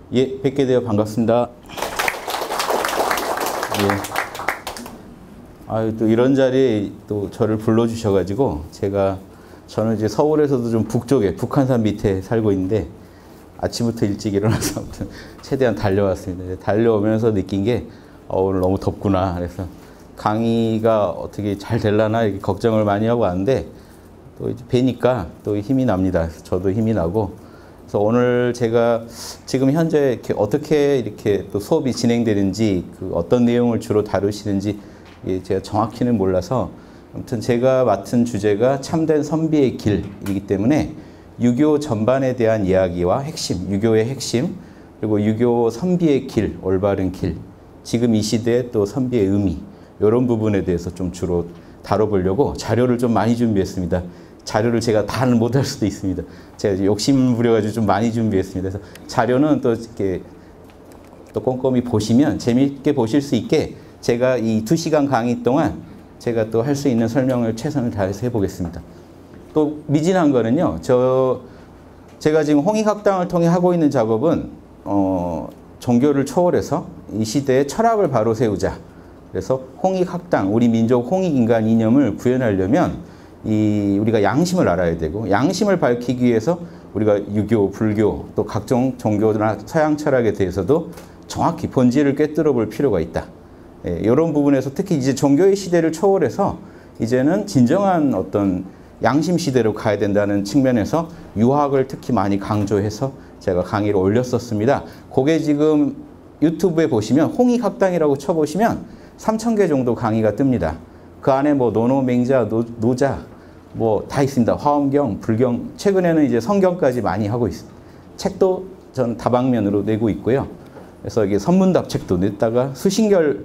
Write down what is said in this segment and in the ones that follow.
예, 뵙게 되어 반갑습니다. 예. 또 이런 자리에 또 저를 불러주셔가지고 저는 이제 서울에서도 좀 북쪽에 북한산 밑에 살고 있는데 아침부터 일찍 일어나서 아무튼 최대한 달려왔습니다. 달려오면서 느낀 게 오늘 너무 덥구나. 그래서 강의가 어떻게 잘 되려나 이렇게 걱정을 많이 하고 왔는데 또 이제 뵈니까 또 힘이 납니다. 저도 힘이 나고. 그래서 오늘 제가 지금 현재 어떻게 이렇게 또 수업이 진행되는지 어떤 내용을 주로 다루시는지 제가 정확히는 몰라서 아무튼 제가 맡은 주제가 참된 선비의 길이기 때문에 유교 전반에 대한 이야기와 핵심, 유교의 핵심, 그리고 유교 선비의 길, 올바른 길, 지금 이 시대의 또 선비의 의미, 이런 부분에 대해서 좀 주로 다뤄보려고 자료를 좀 많이 준비했습니다. 자료를 제가 다는 못할 수도 있습니다. 제가 욕심 부려가지고 좀 많이 준비했습니다. 그래서 자료는 또 이렇게 또 꼼꼼히 보시면 재미있게 보실 수 있게 제가 이 2시간 강의 동안 제가 또 할 수 있는 설명을 최선을 다해서 해보겠습니다. 또 미진한 거는요. 제가 지금 홍익학당을 통해 하고 있는 작업은 종교를 초월해서 이 시대의 철학을 바로 세우자. 그래서 홍익학당, 우리 민족 홍익인간 이념을 구현하려면 우리가 양심을 알아야 되고 양심을 밝히기 위해서 우리가 유교, 불교 또 각종 종교나 서양 철학에 대해서도 정확히 본질을 꿰뚫어 볼 필요가 있다. 예, 이런 부분에서 특히 이제 종교의 시대를 초월해서 이제는 진정한 어떤 양심 시대로 가야 된다는 측면에서 유학을 특히 많이 강조해서 제가 강의를 올렸었습니다. 그게 지금 유튜브에 보시면 홍익학당이라고 쳐보시면 3,000개 정도 강의가 뜹니다. 그 안에 뭐 노노, 맹자, 노자 뭐 다 있습니다. 화엄경, 불경, 최근에는 이제 성경까지 많이 하고 있습니다. 책도 저는 다방면으로 내고 있고요. 그래서 이게 선문답 책도 냈다가 수신결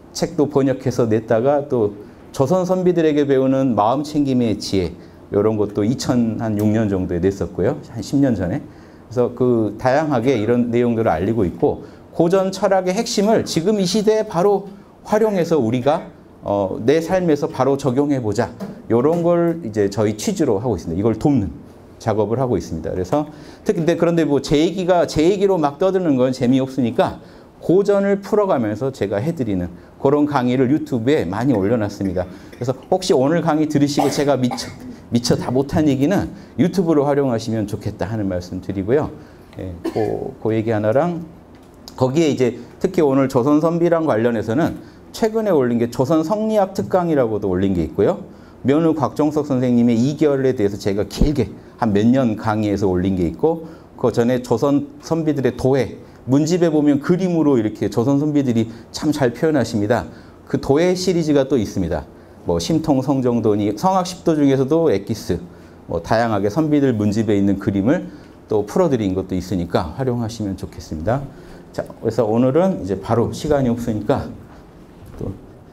책도 번역해서 냈다가 또 조선 선비들에게 배우는 마음 챙김의 지혜 이런 것도 2006년 정도에 냈었고요. 한 10년 전에. 그래서 다양하게 이런 내용들을 알리고 있고 고전 철학의 핵심을 지금 이 시대에 바로 활용해서 우리가 내 삶에서 바로 적용해보자. 이런 걸 이제 저희 취지로 하고 있습니다. 이걸 돕는 작업을 하고 있습니다. 그래서 특히 그런데 뭐 제 얘기로 막 떠드는 건 재미없으니까 고전을 풀어가면서 제가 해드리는 그런 강의를 유튜브에 많이 올려놨습니다. 그래서 혹시 오늘 강의 들으시고 제가 미처 다 못한 얘기는 유튜브로 활용하시면 좋겠다 하는 말씀 드리고요. 예, 그 얘기 하나랑 거기에 이제 특히 오늘 조선 선비랑 관련해서는 최근에 올린 게 조선 성리학 특강이라고도 올린 게 있고요. 면후 곽종석 선생님의 2개월에 대해서 제가 길게 한 몇 년 강의해서 올린 게 있고 그 전에 조선 선비들의 도회 문집에 보면 그림으로 이렇게 조선 선비들이 참 잘 표현하십니다. 그 도회 시리즈가 또 있습니다. 뭐 심통 성정도니 성악 10도 중에서도 엑기스 뭐 다양하게 선비들 문집에 있는 그림을 또 풀어드린 것도 있으니까 활용하시면 좋겠습니다. 자, 그래서 오늘은 이제 바로 시간이 없으니까 또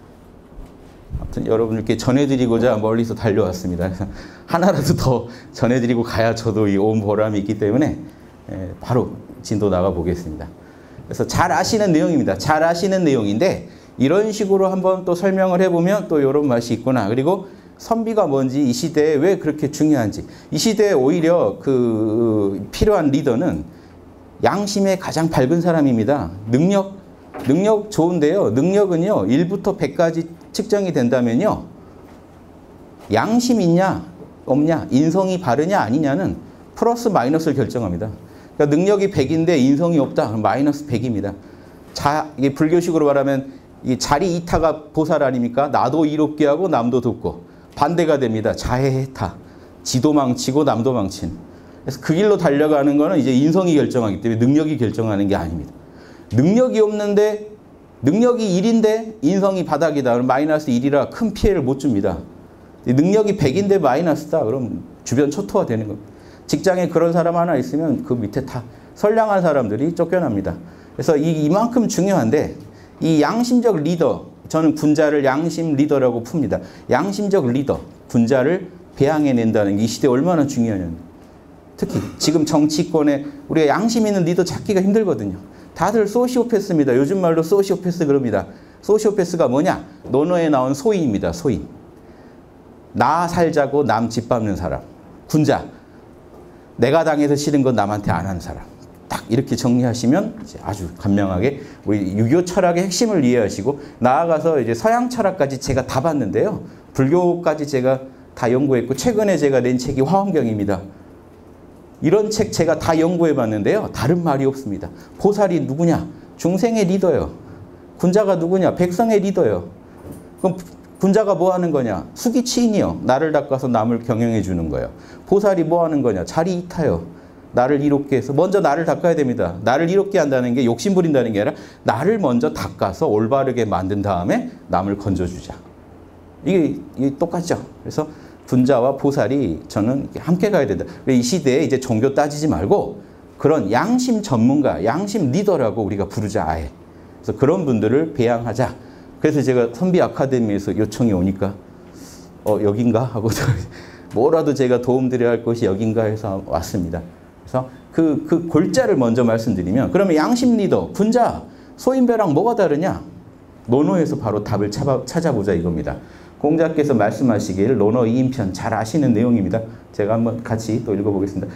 아무튼 여러분들께 전해드리고자 멀리서 달려왔습니다. 하나라도 더 전해드리고 가야 저도 이 온 보람이 있기 때문에 바로 진도 나가 보겠습니다. 그래서 잘 아시는 내용입니다. 잘 아시는 내용인데 이런 식으로 한번 또 설명을 해보면 또 이런 맛이 있구나. 그리고 선비가 뭔지 이 시대에 왜 그렇게 중요한지 이 시대에 오히려 필요한 리더는 양심에 가장 밝은 사람입니다. 능력 좋은데요. 능력은요 1부터 100까지 측정이 된다면요 양심 있냐 없냐 인성이 바르냐 아니냐는 플러스 마이너스를 결정합니다. 그러니까 능력이 100인데 인성이 없다 그럼 마이너스 100입니다. 이게 불교식으로 말하면 이 자리 이타가 보살 아닙니까? 나도 이롭게 하고 남도 돕고 반대가 됩니다. 자해해타 지도 망치고 남도 망친. 그래서 그 길로 달려가는 거는 이제 인성이 결정하기 때문에 능력이 결정하는 게 아닙니다. 능력이 없는데 능력이 1인데 인성이 바닥이다. 그럼 마이너스 1이라 큰 피해를 못 줍니다. 능력이 100인데 마이너스다. 그럼 주변 초토화 되는 겁니다. 직장에 그런 사람 하나 있으면 그 밑에 다 선량한 사람들이 쫓겨납니다. 그래서 이만큼 중요한데 이 양심적 리더, 저는 군자를 양심 리더라고 풉니다. 양심적 리더, 군자를 배양해낸다는 게 이 시대에 얼마나 중요하냐는. 특히 지금 정치권에 우리가 양심 있는 리더 찾기가 힘들거든요. 다들 소시오패스입니다. 요즘 말로 소시오패스 그럽니다. 소시오패스가 뭐냐? 논어에 나온 소인입니다. 소인. 나 살자고 남 짓밟는 사람. 군자. 내가 당해서 싫은 건 남한테 안 하는 사람. 딱 딱 이렇게 정리하시면 이제 아주 간명하게 우리 유교 철학의 핵심을 이해하시고 나아가서 이제 서양 철학까지 제가 다 봤는데요. 불교까지 제가 다 연구했고 최근에 제가 낸 책이 화엄경입니다. 이런 책 제가 다 연구해 봤는데요. 다른 말이 없습니다. 보살이 누구냐? 중생의 리더요. 군자가 누구냐? 백성의 리더요. 그럼 군자가 뭐 하는 거냐? 수기치인이요. 나를 닦아서 남을 경영해 주는 거예요. 보살이 뭐 하는 거냐? 자리 이타요. 나를 이롭게 해서 먼저 나를 닦아야 됩니다. 나를 이롭게 한다는 게 욕심 부린다는 게 아니라 나를 먼저 닦아서 올바르게 만든 다음에 남을 건져주자. 이게 똑같죠. 그래서 군자와 보살이 저는 함께 가야 된다. 이 시대에 이제 종교 따지지 말고 그런 양심 전문가, 양심 리더라고 우리가 부르자 아예. 그래서 그런 분들을 배양하자. 그래서 제가 선비 아카데미에서 요청이 오니까 여긴가 하고 뭐라도 제가 도움드려야 할 곳이 여긴가 해서 왔습니다. 그래서 그 골자를 먼저 말씀드리면 그러면 양심 리더, 군자, 소인배랑 뭐가 다르냐? 논어에서 바로 답을 찾아보자 이겁니다. 공자께서 말씀하시길 논어 2인편 잘 아시는 내용입니다. 제가 한번 같이 또 읽어보겠습니다.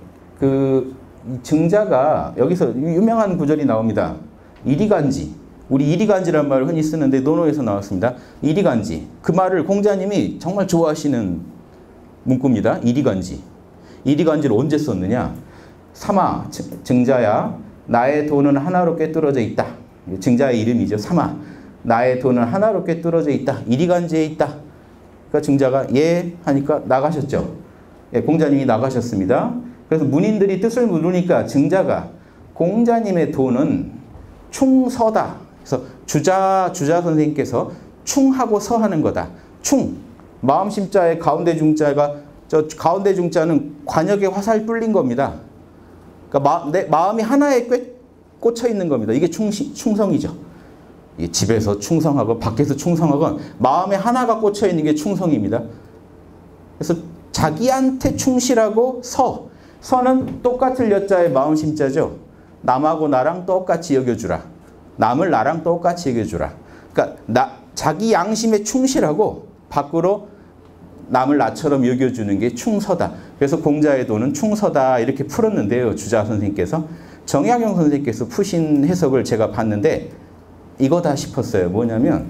증자가 여기서 유명한 구절이 나옵니다. 이리간지. 우리 이리간지라는 말을 흔히 쓰는데 논어에서 나왔습니다. 이리간지. 그 말을 공자님이 정말 좋아하시는 문구입니다. 이리간지. 이리간지를 언제 썼느냐? 사마, 증자야, 나의 돈은 하나로 꿰뚫어져 있다. 증자의 이름이죠. 사마. 나의 돈은 하나로 꿰뚫어져 있다. 이리간지에 있다. 그러니까 증자가 예 하니까 나가셨죠. 예, 공자님이 나가셨습니다. 그래서 문인들이 뜻을 물으니까 증자가 공자님의 돈은 충서다. 그래서 주자 선생님께서 충하고 서하는 거다. 충. 마음심자의 가운데 중자가 저 가운데 중자는 관역에 화살 뿔린 겁니다. 그러니까 내 마음이 하나에 꽂혀 있는 겁니다. 이게 충성이죠. 집에서 충성하고 밖에서 충성하건 마음에 하나가 꽂혀 있는 게 충성입니다. 그래서 자기한테 충실하고 서는 똑같을 여자의 마음심자죠. 남하고 나랑 똑같이 여겨주라. 남을 나랑 똑같이 여겨주라. 그러니까 자기 양심에 충실하고 밖으로 남을 나처럼 여겨주는 게 충서다. 그래서 공자의 돈은 충서다 이렇게 풀었는데요. 주자 선생님께서. 정약용 선생님께서 푸신 해석을 제가 봤는데 이거다 싶었어요. 뭐냐면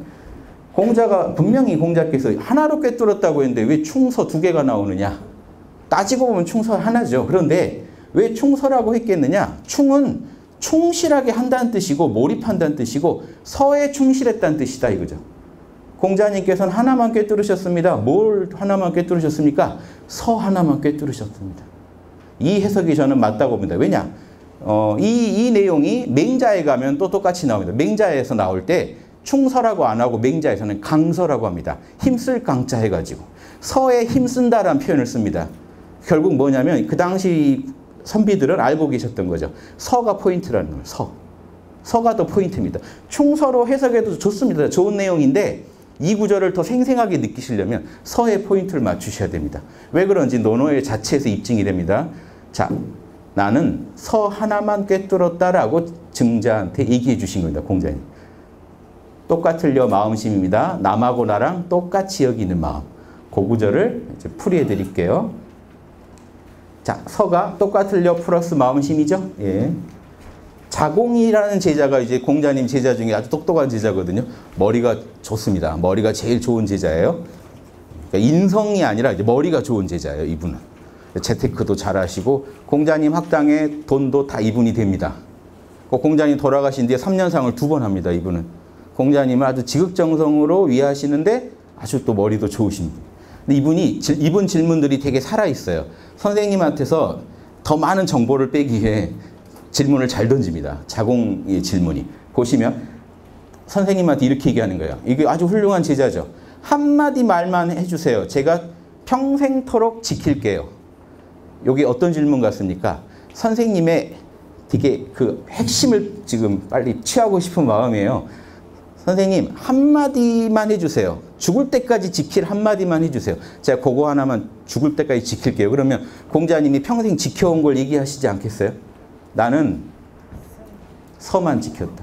분명히 공자께서 하나로 꿰뚫었다고 했는데 왜 충서 두 개가 나오느냐. 따지고 보면 충서 하나죠. 그런데 왜 충서라고 했겠느냐. 충은 충실하게 한다는 뜻이고 몰입한다는 뜻이고 서에 충실했다는 뜻이다 이거죠. 공자님께서는 하나만 꿰뚫으셨습니다. 뭘 하나만 꿰뚫으셨습니까? 서 하나만 꿰뚫으셨습니다. 이 해석이 저는 맞다고 봅니다. 왜냐? 이 내용이 맹자에 가면 또 똑같이 나옵니다. 맹자에서 나올 때 충서라고 안 하고 맹자에서는 강서라고 합니다. 힘쓸 강자 해가지고 서에 힘쓴다라는 표현을 씁니다. 결국 뭐냐면 그 당시 선비들은 알고 계셨던 거죠. 서가 포인트라는 거예요. 서가 더 포인트입니다. 충서로 해석해도 좋습니다. 좋은 내용인데 이 구절을 더 생생하게 느끼시려면 서의 포인트를 맞추셔야 됩니다. 왜 그런지 논어의 자체에서 입증이 됩니다. 자, 나는 서 하나만 꿰뚫었다라고 증자한테 얘기해 주신 겁니다. 공자님. 똑같으려 마음심입니다. 남하고 나랑 똑같이 여기는 마음. 그 구절을 이제 풀이해 드릴게요. 자, 서가 똑같으려 플러스 마음심이죠. 예. 자공이라는 제자가 이제 공자님 제자 중에 아주 똑똑한 제자거든요. 머리가 좋습니다. 머리가 제일 좋은 제자예요. 그러니까 인성이 아니라 이제 머리가 좋은 제자예요. 이분은. 재테크도 잘하시고 공자님 학당에 돈도 다 이분이 됩니다. 공자님 돌아가신 뒤에 3년상을 2번 합니다. 이분은. 공자님을 아주 지극정성으로 위하시는데 아주 또 머리도 좋으신 분. 근데 이분 질문들이 되게 살아있어요. 선생님한테서 더 많은 정보를 빼기 위해 질문을 잘 던집니다. 자공의 질문이. 보시면 선생님한테 이렇게 얘기하는 거예요. 이게 아주 훌륭한 제자죠. 한마디 말만 해주세요. 제가 평생토록 지킬게요. 이게 어떤 질문 같습니까? 선생님의 되게 그 핵심을 지금 빨리 취하고 싶은 마음이에요. 선생님 한마디만 해주세요. 죽을 때까지 지킬 한마디만 해주세요. 제가 그거 하나만 죽을 때까지 지킬게요. 그러면 공자님이 평생 지켜온 걸 얘기하시지 않겠어요? 나는 서만 지켰다.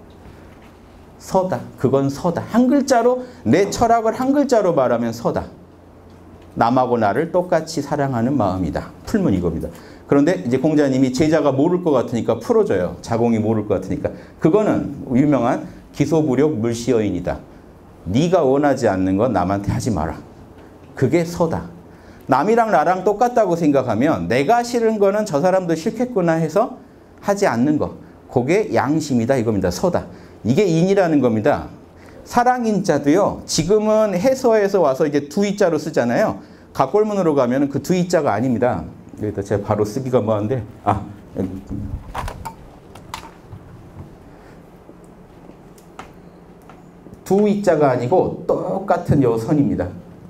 서다. 그건 서다. 한 글자로 내 철학을 한 글자로 말하면 서다. 남하고 나를 똑같이 사랑하는 마음이다. 풀면 이겁니다. 그런데 이제 공자님이 제자가 모를 것 같으니까 풀어줘요. 자공이 모를 것 같으니까. 그거는 유명한 기소부력 물시여인이다. 네가 원하지 않는 건 남한테 하지 마라. 그게 서다. 남이랑 나랑 똑같다고 생각하면 내가 싫은 거는 저 사람도 싫겠구나 해서 하지 않는 거. 그게 양심이다 이겁니다. 서다. 이게 인이라는 겁니다. 사랑인자도요. 지금은 해서에서 와서 이제 두이자로 쓰잖아요. 각골문으로 가면 그 두이자가 아닙니다. 여기다 제가 바로 쓰기가 뭐한데 두이자가 아니고 똑같은 요 선입니다.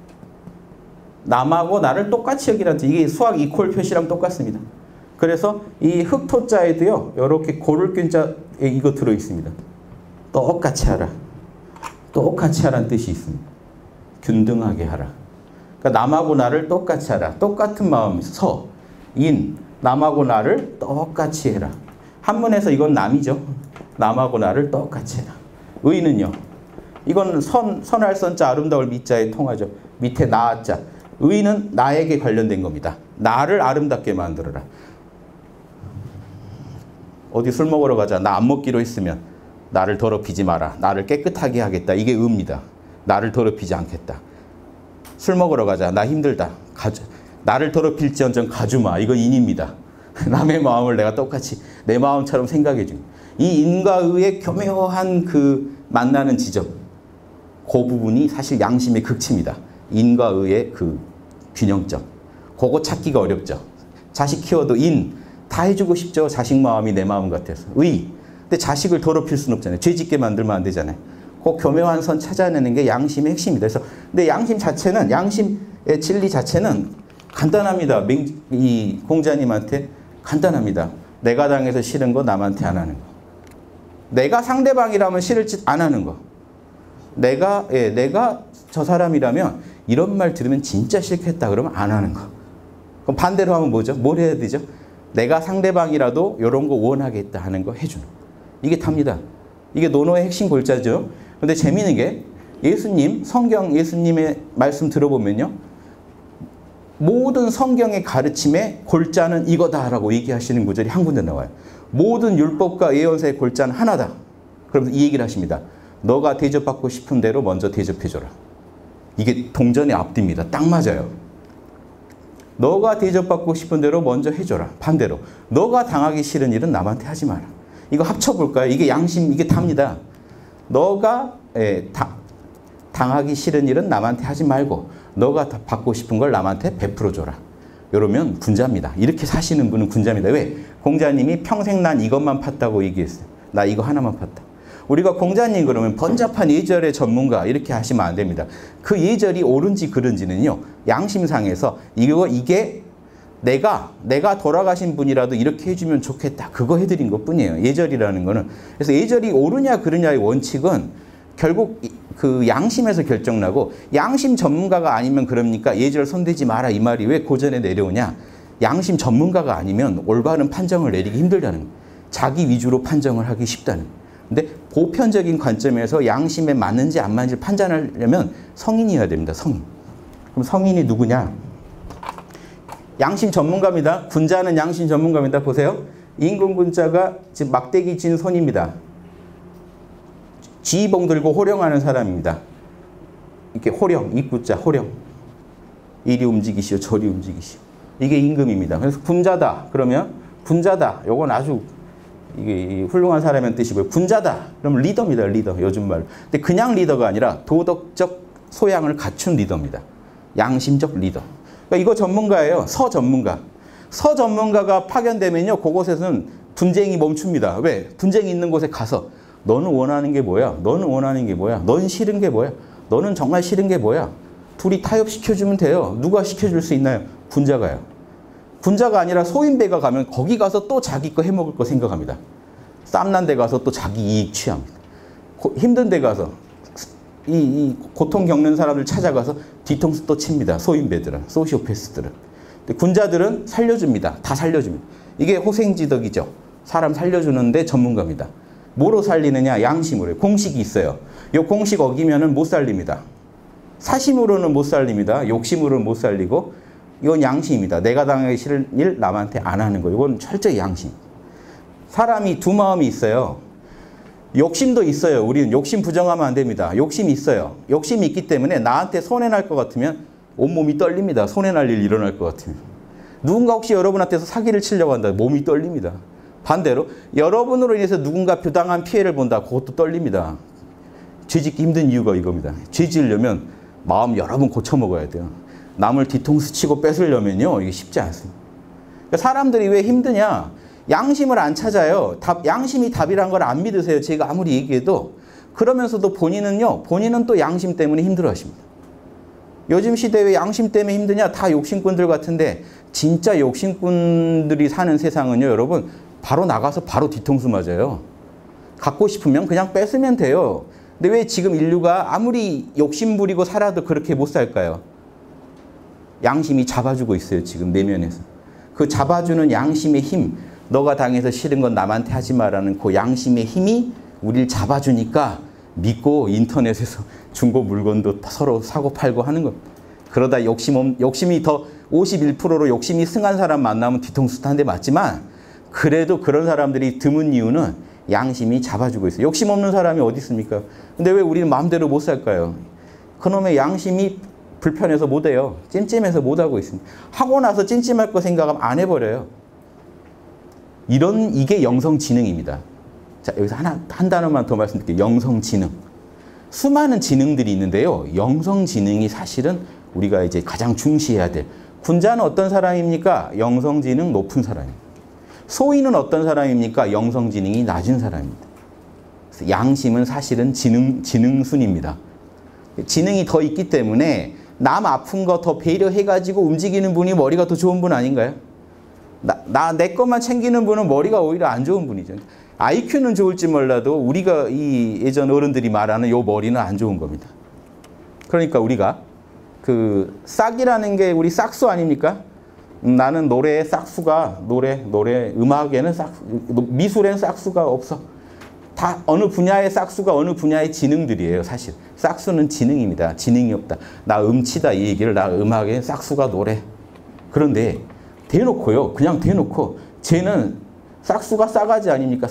남하고 나를 똑같이 여기라는 이게 수학 이퀄 표시랑 똑같습니다. 그래서 이 흑토자에도요. 이렇게 고를 균자에 이거 들어 있습니다. 똑같이 하라. 똑같이 하라는 뜻이 있습니다. 균등하게 하라. 그러니까 남하고 나를 똑같이 하라. 똑같은 마음이 서, 인, 남하고 나를 똑같이 해라. 한문에서 이건 남이죠. 남하고 나를 똑같이 해라. 의는요. 이건 선할 선자 아름다울 미자에 통하죠. 밑에 나자. 의는 나에게 관련된 겁니다. 나를 아름답게 만들어라. 어디 술 먹으러 가자. 나 안 먹기로 했으면 나를 더럽히지 마라. 나를 깨끗하게 하겠다. 이게 의입니다. 나를 더럽히지 않겠다. 술 먹으러 가자. 나 힘들다. 나를 더럽힐지언정 가주마. 이거 인입니다. 남의 마음을 내가 똑같이 내 마음처럼 생각해 줍니다. 이 인과 의의 교묘한 그 만나는 지점. 그 부분이 사실 양심의 극치입니다. 인과 의의 그 균형점. 그거 찾기가 어렵죠. 자식 키워도 인. 다 해주고 싶죠. 자식 마음이 내 마음 같아서. 의. 근데 자식을 더럽힐 수는 없잖아요. 죄 짓게 만들면 안 되잖아요. 그 교묘한 선 찾아내는 게 양심의 핵심입니다. 그래서 근데 양심 자체는 양심의 진리 자체는 간단합니다. 이 공자님한테 간단합니다. 내가 당해서 싫은 거 남한테 안 하는 거. 내가 상대방이라면 싫을 짓 안 하는 거. 내가 저 사람이라면 이런 말 들으면 진짜 싫겠다 그러면 안 하는 거. 그럼 반대로 하면 뭐죠? 뭘 해야 되죠? 내가 상대방이라도 이런 거 원하겠다 하는 거 해주는 거. 이게 답니다. 이게 논어의 핵심 골자죠. 근데 재미있는 게 예수님, 성경 예수님의 말씀 들어보면요. 모든 성경의 가르침의 골자는 이거다라고 얘기하시는 구절이 한 군데 나와요. 모든 율법과 예언서의 골자는 하나다. 그러면서 이 얘기를 하십니다. 너가 대접받고 싶은 대로 먼저 대접해줘라. 이게 동전의 앞뒤입니다. 딱 맞아요. 너가 대접받고 싶은 대로 먼저 해줘라. 반대로 너가 당하기 싫은 일은 남한테 하지 마라. 이거 합쳐볼까요? 이게 양심, 이게 답니다. 너가 당하기 싫은 일은 남한테 하지 말고 너가 받고 싶은 걸 남한테 베풀어줘라. 이러면 군자입니다. 이렇게 사시는 분은 군자입니다. 왜? 공자님이 평생 난 이것만 팠다고 얘기했어요. 나 이거 하나만 팠다. 우리가 공자님 그러면 번잡한 예절의 전문가 이렇게 하시면 안 됩니다. 그 예절이 옳은지 그른지는요. 양심상에서 이게 내가 돌아가신 분이라도 이렇게 해주면 좋겠다. 그거 해드린 것뿐이에요. 예절이라는 거는. 그래서 예절이 옳으냐 그르냐의 원칙은 결국 그 양심에서 결정나고 양심 전문가가 아니면 그럽니까? 예절 손대지 마라 이 말이 왜 고전에 내려오냐? 양심 전문가가 아니면 올바른 판정을 내리기 힘들다는 거예요. 자기 위주로 판정을 하기 쉽다는 거예요. 근데 보편적인 관점에서 양심에 맞는지 안 맞는지 판단하려면 성인이어야 됩니다. 성인. 그럼 성인이 누구냐? 양심 전문가입니다. 군자는 양심 전문가입니다. 보세요. 인군군자가 지금 막대기 진 손입니다. 지휘봉 들고 호령하는 사람입니다. 이렇게 호령, 입구자, 호령. 이리 움직이시오, 저리 움직이시오. 이게 임금입니다. 그래서 군자다. 그러면 군자다. 요건 아주 이게 훌륭한 사람의 뜻이고요. 군자다. 그러면 리더입니다. 리더. 요즘 말로. 근데 그냥 리더가 아니라 도덕적 소양을 갖춘 리더입니다. 양심적 리더. 그러니까 이거 전문가예요. 서 전문가. 서 전문가가 파견되면요. 그곳에서는 분쟁이 멈춥니다. 왜? 분쟁이 있는 곳에 가서 너는 원하는 게 뭐야? 너는 원하는 게 뭐야? 넌 싫은 게 뭐야? 너는 정말 싫은 게 뭐야? 둘이 타협시켜주면 돼요. 누가 시켜줄 수 있나요? 군자가요. 군자가 아니라 소인배가 가면 거기 가서 또 자기 거 해먹을 거 생각합니다. 쌈난 데 가서 또 자기 이익 취합니다. 힘든 데 가서 이 고통 겪는 사람들 찾아가서 뒤통수 또 칩니다. 소인배들은, 소시오패스들은. 근데 군자들은 살려줍니다. 다 살려줍니다. 이게 호생지덕이죠. 사람 살려주는데 전문가입니다. 뭐로 살리느냐? 양심으로. 공식이 있어요. 이 공식 어기면은 못 살립니다. 사심으로는 못 살립니다. 욕심으로는 못 살리고 이건 양심입니다. 내가 당하기 싫은 일 남한테 안 하는 거. 이건 철저히 양심. 사람이 두 마음이 있어요. 욕심도 있어요. 우리는 욕심 부정하면 안 됩니다. 욕심이 있어요. 욕심이 있기 때문에 나한테 손해날 것 같으면 온몸이 떨립니다. 손해날 일 일어날 것 같으면. 누군가 혹시 여러분한테서 사기를 치려고 한다. 몸이 떨립니다. 반대로 여러분으로 인해서 누군가 부당한 피해를 본다. 그것도 떨립니다. 죄 짓기 힘든 이유가 이겁니다. 죄 지으려면 마음 여러 번 고쳐먹어야 돼요. 남을 뒤통수 치고 뺏으려면요. 이게 쉽지 않습니다. 그러니까 사람들이 왜 힘드냐. 양심을 안 찾아요. 양심이 답이란 걸 안 믿으세요. 제가 아무리 얘기해도. 그러면서도 본인은 또 양심 때문에 힘들어 하십니다. 요즘 시대에 왜 양심 때문에 힘드냐? 다 욕심꾼들 같은데 진짜 욕심꾼들이 사는 세상은요. 여러분 바로 나가서 바로 뒤통수 맞아요. 갖고 싶으면 그냥 뺏으면 돼요. 근데 왜 지금 인류가 아무리 욕심 부리고 살아도 그렇게 못 살까요? 양심이 잡아주고 있어요. 지금 내면에서. 그 잡아주는 양심의 힘, 너가 당해서 싫은 건 남한테 하지 마라는 그 양심의 힘이 우리를 잡아주니까 믿고 인터넷에서 중고 물건도 서로 사고 팔고 하는 겁니다. 그러다 욕심이 더 51%로 욕심이 승한 사람 만나면 뒤통수 한 대 맞지만 그래도 그런 사람들이 드문 이유는 양심이 잡아주고 있어요. 욕심 없는 사람이 어디 있습니까? 근데 왜 우리는 마음대로 못 살까요? 그놈의 양심이 불편해서 못해요. 찜찜해서 못하고 있습니다. 하고 나서 찜찜할 거 생각하면 안 해버려요. 이게 영성지능입니다. 자, 여기서 한 단어만 더 말씀드릴게요. 영성지능. 수많은 지능들이 있는데요. 영성지능이 사실은 우리가 이제 가장 중시해야 될. 군자는 어떤 사람입니까? 영성지능 높은 사람입니다. 소인은 어떤 사람입니까? 영성지능이 낮은 사람입니다. 그래서 양심은 사실은 지능순입니다. 지능이 더 있기 때문에 남 아픈 거 더 배려해가지고 움직이는 분이 머리가 더 좋은 분 아닌가요? 내 것만 챙기는 분은 머리가 오히려 안 좋은 분이죠. IQ는 좋을지 몰라도 우리가 이 예전 어른들이 말하는 요 머리는 안 좋은 겁니다. 그러니까 우리가 그 싹이라는 게 우리 싹수 아닙니까? 나는 노래의 싹수가 음악에는 미술에는 싹수가 없어. 다 어느 분야의 싹수가 어느 분야의 지능들이에요. 사실 싹수는 지능입니다. 지능이 없다. 나 음치다 이 얘기를 나 음악에 싹수가 노래. 그런데 대놓고요. 그냥 대놓고 쟤는 싹수가 싸가지 아닙니까?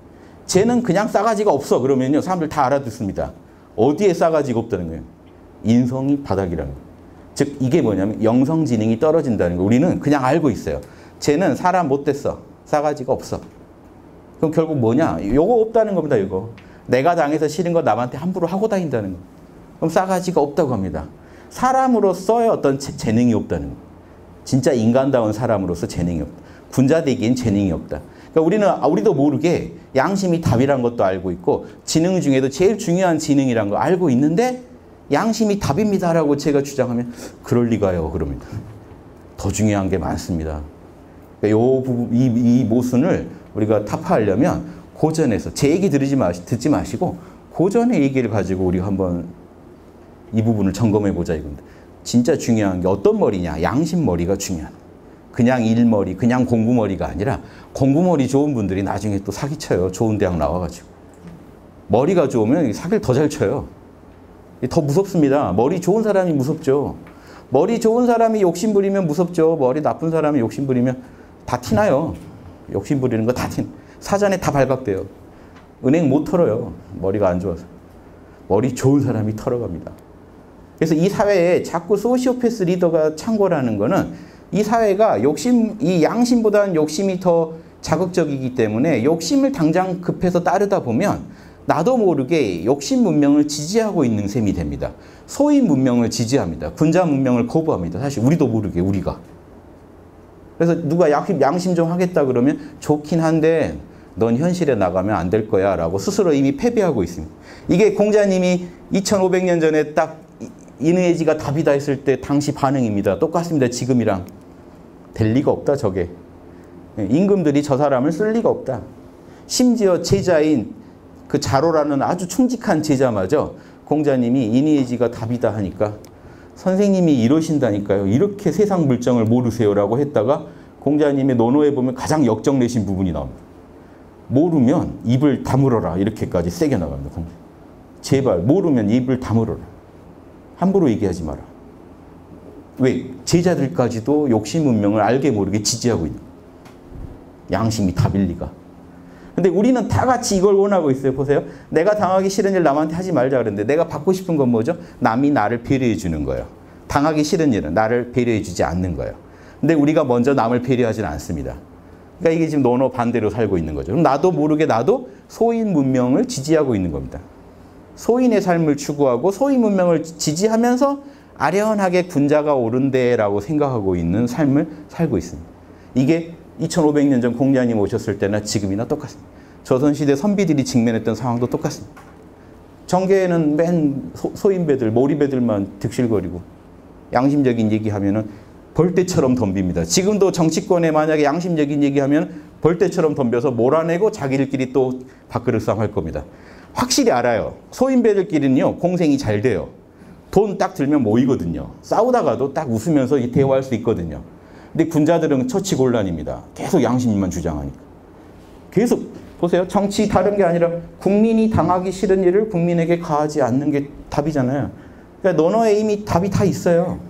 쟤는 그냥 싸가지가 없어. 그러면요. 사람들 다 알아듣습니다. 어디에 싸가지가 없다는 거예요? 인성이 바닥이라는 거예요. 즉 이게 뭐냐면 영성지능이 떨어진다는 거. 우리는 그냥 알고 있어요. 쟤는 사람 못됐어. 싸가지가 없어. 그럼 결국 뭐냐? 요거 없다는 겁니다. 이거. 내가 당해서 싫은 거 남한테 함부로 하고 다닌다는 거. 그럼 싸가지가 없다고 합니다. 사람으로서의 어떤 재능이 없다는 거. 진짜 인간다운 사람으로서 재능이 없다. 군자 되기엔 재능이 없다. 그러니까 우리도 모르게 양심이 답이란 것도 알고 있고 지능 중에도 제일 중요한 지능이란 거 알고 있는데 양심이 답입니다라고 제가 주장하면 그럴 리가요. 그럽니다. 더 중요한 게 많습니다. 그러니까 이 모순을 우리가 타파하려면 고전에서 제 얘기 듣지 마시고 고전의 얘기를 가지고 우리 한번 이 부분을 점검해 보자 이겁니다. 진짜 중요한 게 어떤 머리냐? 양심 머리가 중요한. 그냥 일머리, 그냥 공부머리가 아니라 공부머리 좋은 분들이 나중에 또 사기쳐요. 좋은 대학 나와가지고. 머리가 좋으면 사기를 더 잘 쳐요. 더 무섭습니다. 머리 좋은 사람이 무섭죠. 머리 좋은 사람이 욕심 부리면 무섭죠. 머리 나쁜 사람이 욕심 부리면 다 티나요. 욕심 부리는 거 다 티나. 사전에 다 발각돼요. 은행 못 털어요. 머리가 안 좋아서. 머리 좋은 사람이 털어갑니다. 그래서 이 사회에 자꾸 소시오패스 리더가 창궐하는 거는 이 사회가 이 양심보다는 욕심이 더 자극적이기 때문에 욕심을 당장 급해서 따르다 보면 나도 모르게 욕심 문명을 지지하고 있는 셈이 됩니다. 소인 문명을 지지합니다. 군자 문명을 거부합니다. 사실 우리도 모르게 우리가. 그래서 누가 양심 좀 하겠다 그러면 좋긴 한데 넌 현실에 나가면 안 될 거야 라고 스스로 이미 패배하고 있습니다. 이게 공자님이 2500년 전에 딱 인의지가 답이다 했을 때 당시 반응입니다. 똑같습니다. 지금이랑. 될 리가 없다 저게. 임금들이 저 사람을 쓸 리가 없다. 심지어 제자인 그 자로라는 아주 충직한 제자마저 공자님이 인의지가 답이다 하니까 선생님이 이러신다니까요. 이렇게 세상 물정을 모르세요라고 했다가 공자님의 논어에 보면 가장 역정내신 부분이 나옵니다. 모르면 입을 다물어라 이렇게까지 세게 나갑니다. 제발 모르면 입을 다물어라. 함부로 얘기하지 마라. 왜? 제자들까지도 욕심 문명을 알게 모르게 지지하고 있는 거예요. 양심이 답일 리가. 근데 우리는 다 같이 이걸 원하고 있어요. 보세요. 내가 당하기 싫은 일 남한테 하지 말자 그러는데 내가 받고 싶은 건 뭐죠? 남이 나를 배려해 주는 거예요. 당하기 싫은 일은 나를 배려해 주지 않는 거예요. 근데 우리가 먼저 남을 배려하지는 않습니다. 그러니까 이게 지금 노노 반대로 살고 있는 거죠. 그럼 나도 모르게 나도 소인 문명을 지지하고 있는 겁니다. 소인의 삶을 추구하고 소인 문명을 지지하면서 아련하게 군자가 옳은데라고 생각하고 있는 삶을 살고 있습니다. 이게 2500년 전 공자님 오셨을 때나 지금이나 똑같습니다. 조선시대 선비들이 직면했던 상황도 똑같습니다. 정계에는 맨 소인배들, 몰이배들만 득실거리고 양심적인 얘기하면은 벌떼처럼 덤빕니다. 지금도 정치권에 만약에 양심적인 얘기하면 벌떼처럼 덤벼서 몰아내고 자기들끼리 또 밥그릇 싸움 할 겁니다. 확실히 알아요. 소인배들끼리는요, 공생이 잘 돼요. 돈 딱 들면 모이거든요. 싸우다가도 딱 웃으면서 대화할 수 있거든요. 근데 군자들은 처치곤란입니다. 계속 양심만 주장하니까. 계속 보세요. 정치 다른 게 아니라 국민이 당하기 싫은 일을 국민에게 가하지 않는 게 답이잖아요. 그러니까 너너에 이미 답이 다 있어요.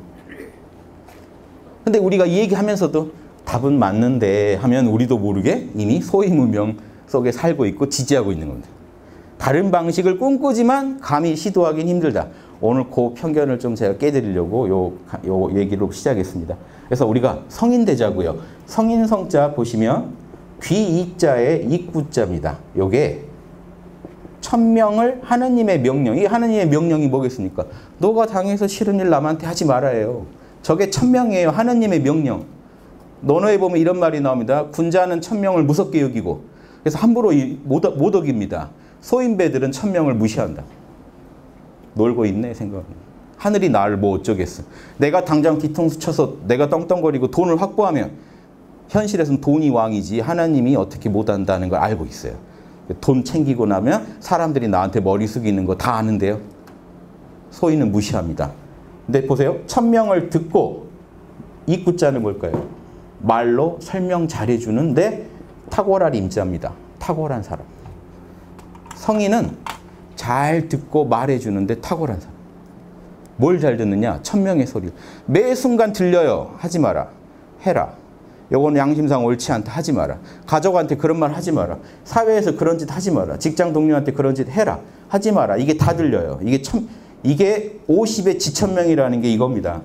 근데 우리가 이 얘기하면서도 답은 맞는데 하면 우리도 모르게 이미 소위 문명 속에 살고 있고 지지하고 있는 겁니다. 다른 방식을 꿈꾸지만 감히 시도하기는 힘들다. 오늘 그 편견을 좀 제가 깨드리려고 요 얘기로 시작했습니다. 그래서 우리가 성인 되자고요. 성인 성자 보시면 귀이자의 입구자입니다. 요게 천명을 하느님의 명령. 이 하느님의 명령이 뭐겠습니까? 너가 당해서 싫은 일 남한테 하지 말아요. 저게 천명이에요. 하느님의 명령. 논어에 보면 이런 말이 나옵니다. 군자는 천명을 무섭게 여기고 그래서 함부로 못 어깁니다. 소인배들은 천명을 무시한다. 놀고 있네 생각합니다. 하늘이 나를 뭐 어쩌겠어. 내가 당장 뒤통수 쳐서 내가 떵떵거리고 돈을 확보하면 현실에서는 돈이 왕이지 하나님이 어떻게 못한다는 걸 알고 있어요. 돈 챙기고 나면 사람들이 나한테 머리 숙이는 거 다 아는데요. 소인은 무시합니다. 근데 보세요. 천명을 듣고 입구자는 뭘까요? 말로 설명 잘해주는데 탁월한 임자입니다. 탁월한 사람. 성인은 잘 듣고 말해주는데 탁월한 사람. 뭘 잘 듣느냐? 천명의 소리. 매 순간 들려요. 하지 마라. 해라. 요거는 양심상 옳지 않다. 하지 마라. 가족한테 그런 말 하지 마라. 사회에서 그런 짓 하지 마라. 직장 동료한테 그런 짓 해라. 하지 마라. 이게 다 들려요. 이게 50의 지천명이라는 게 이겁니다.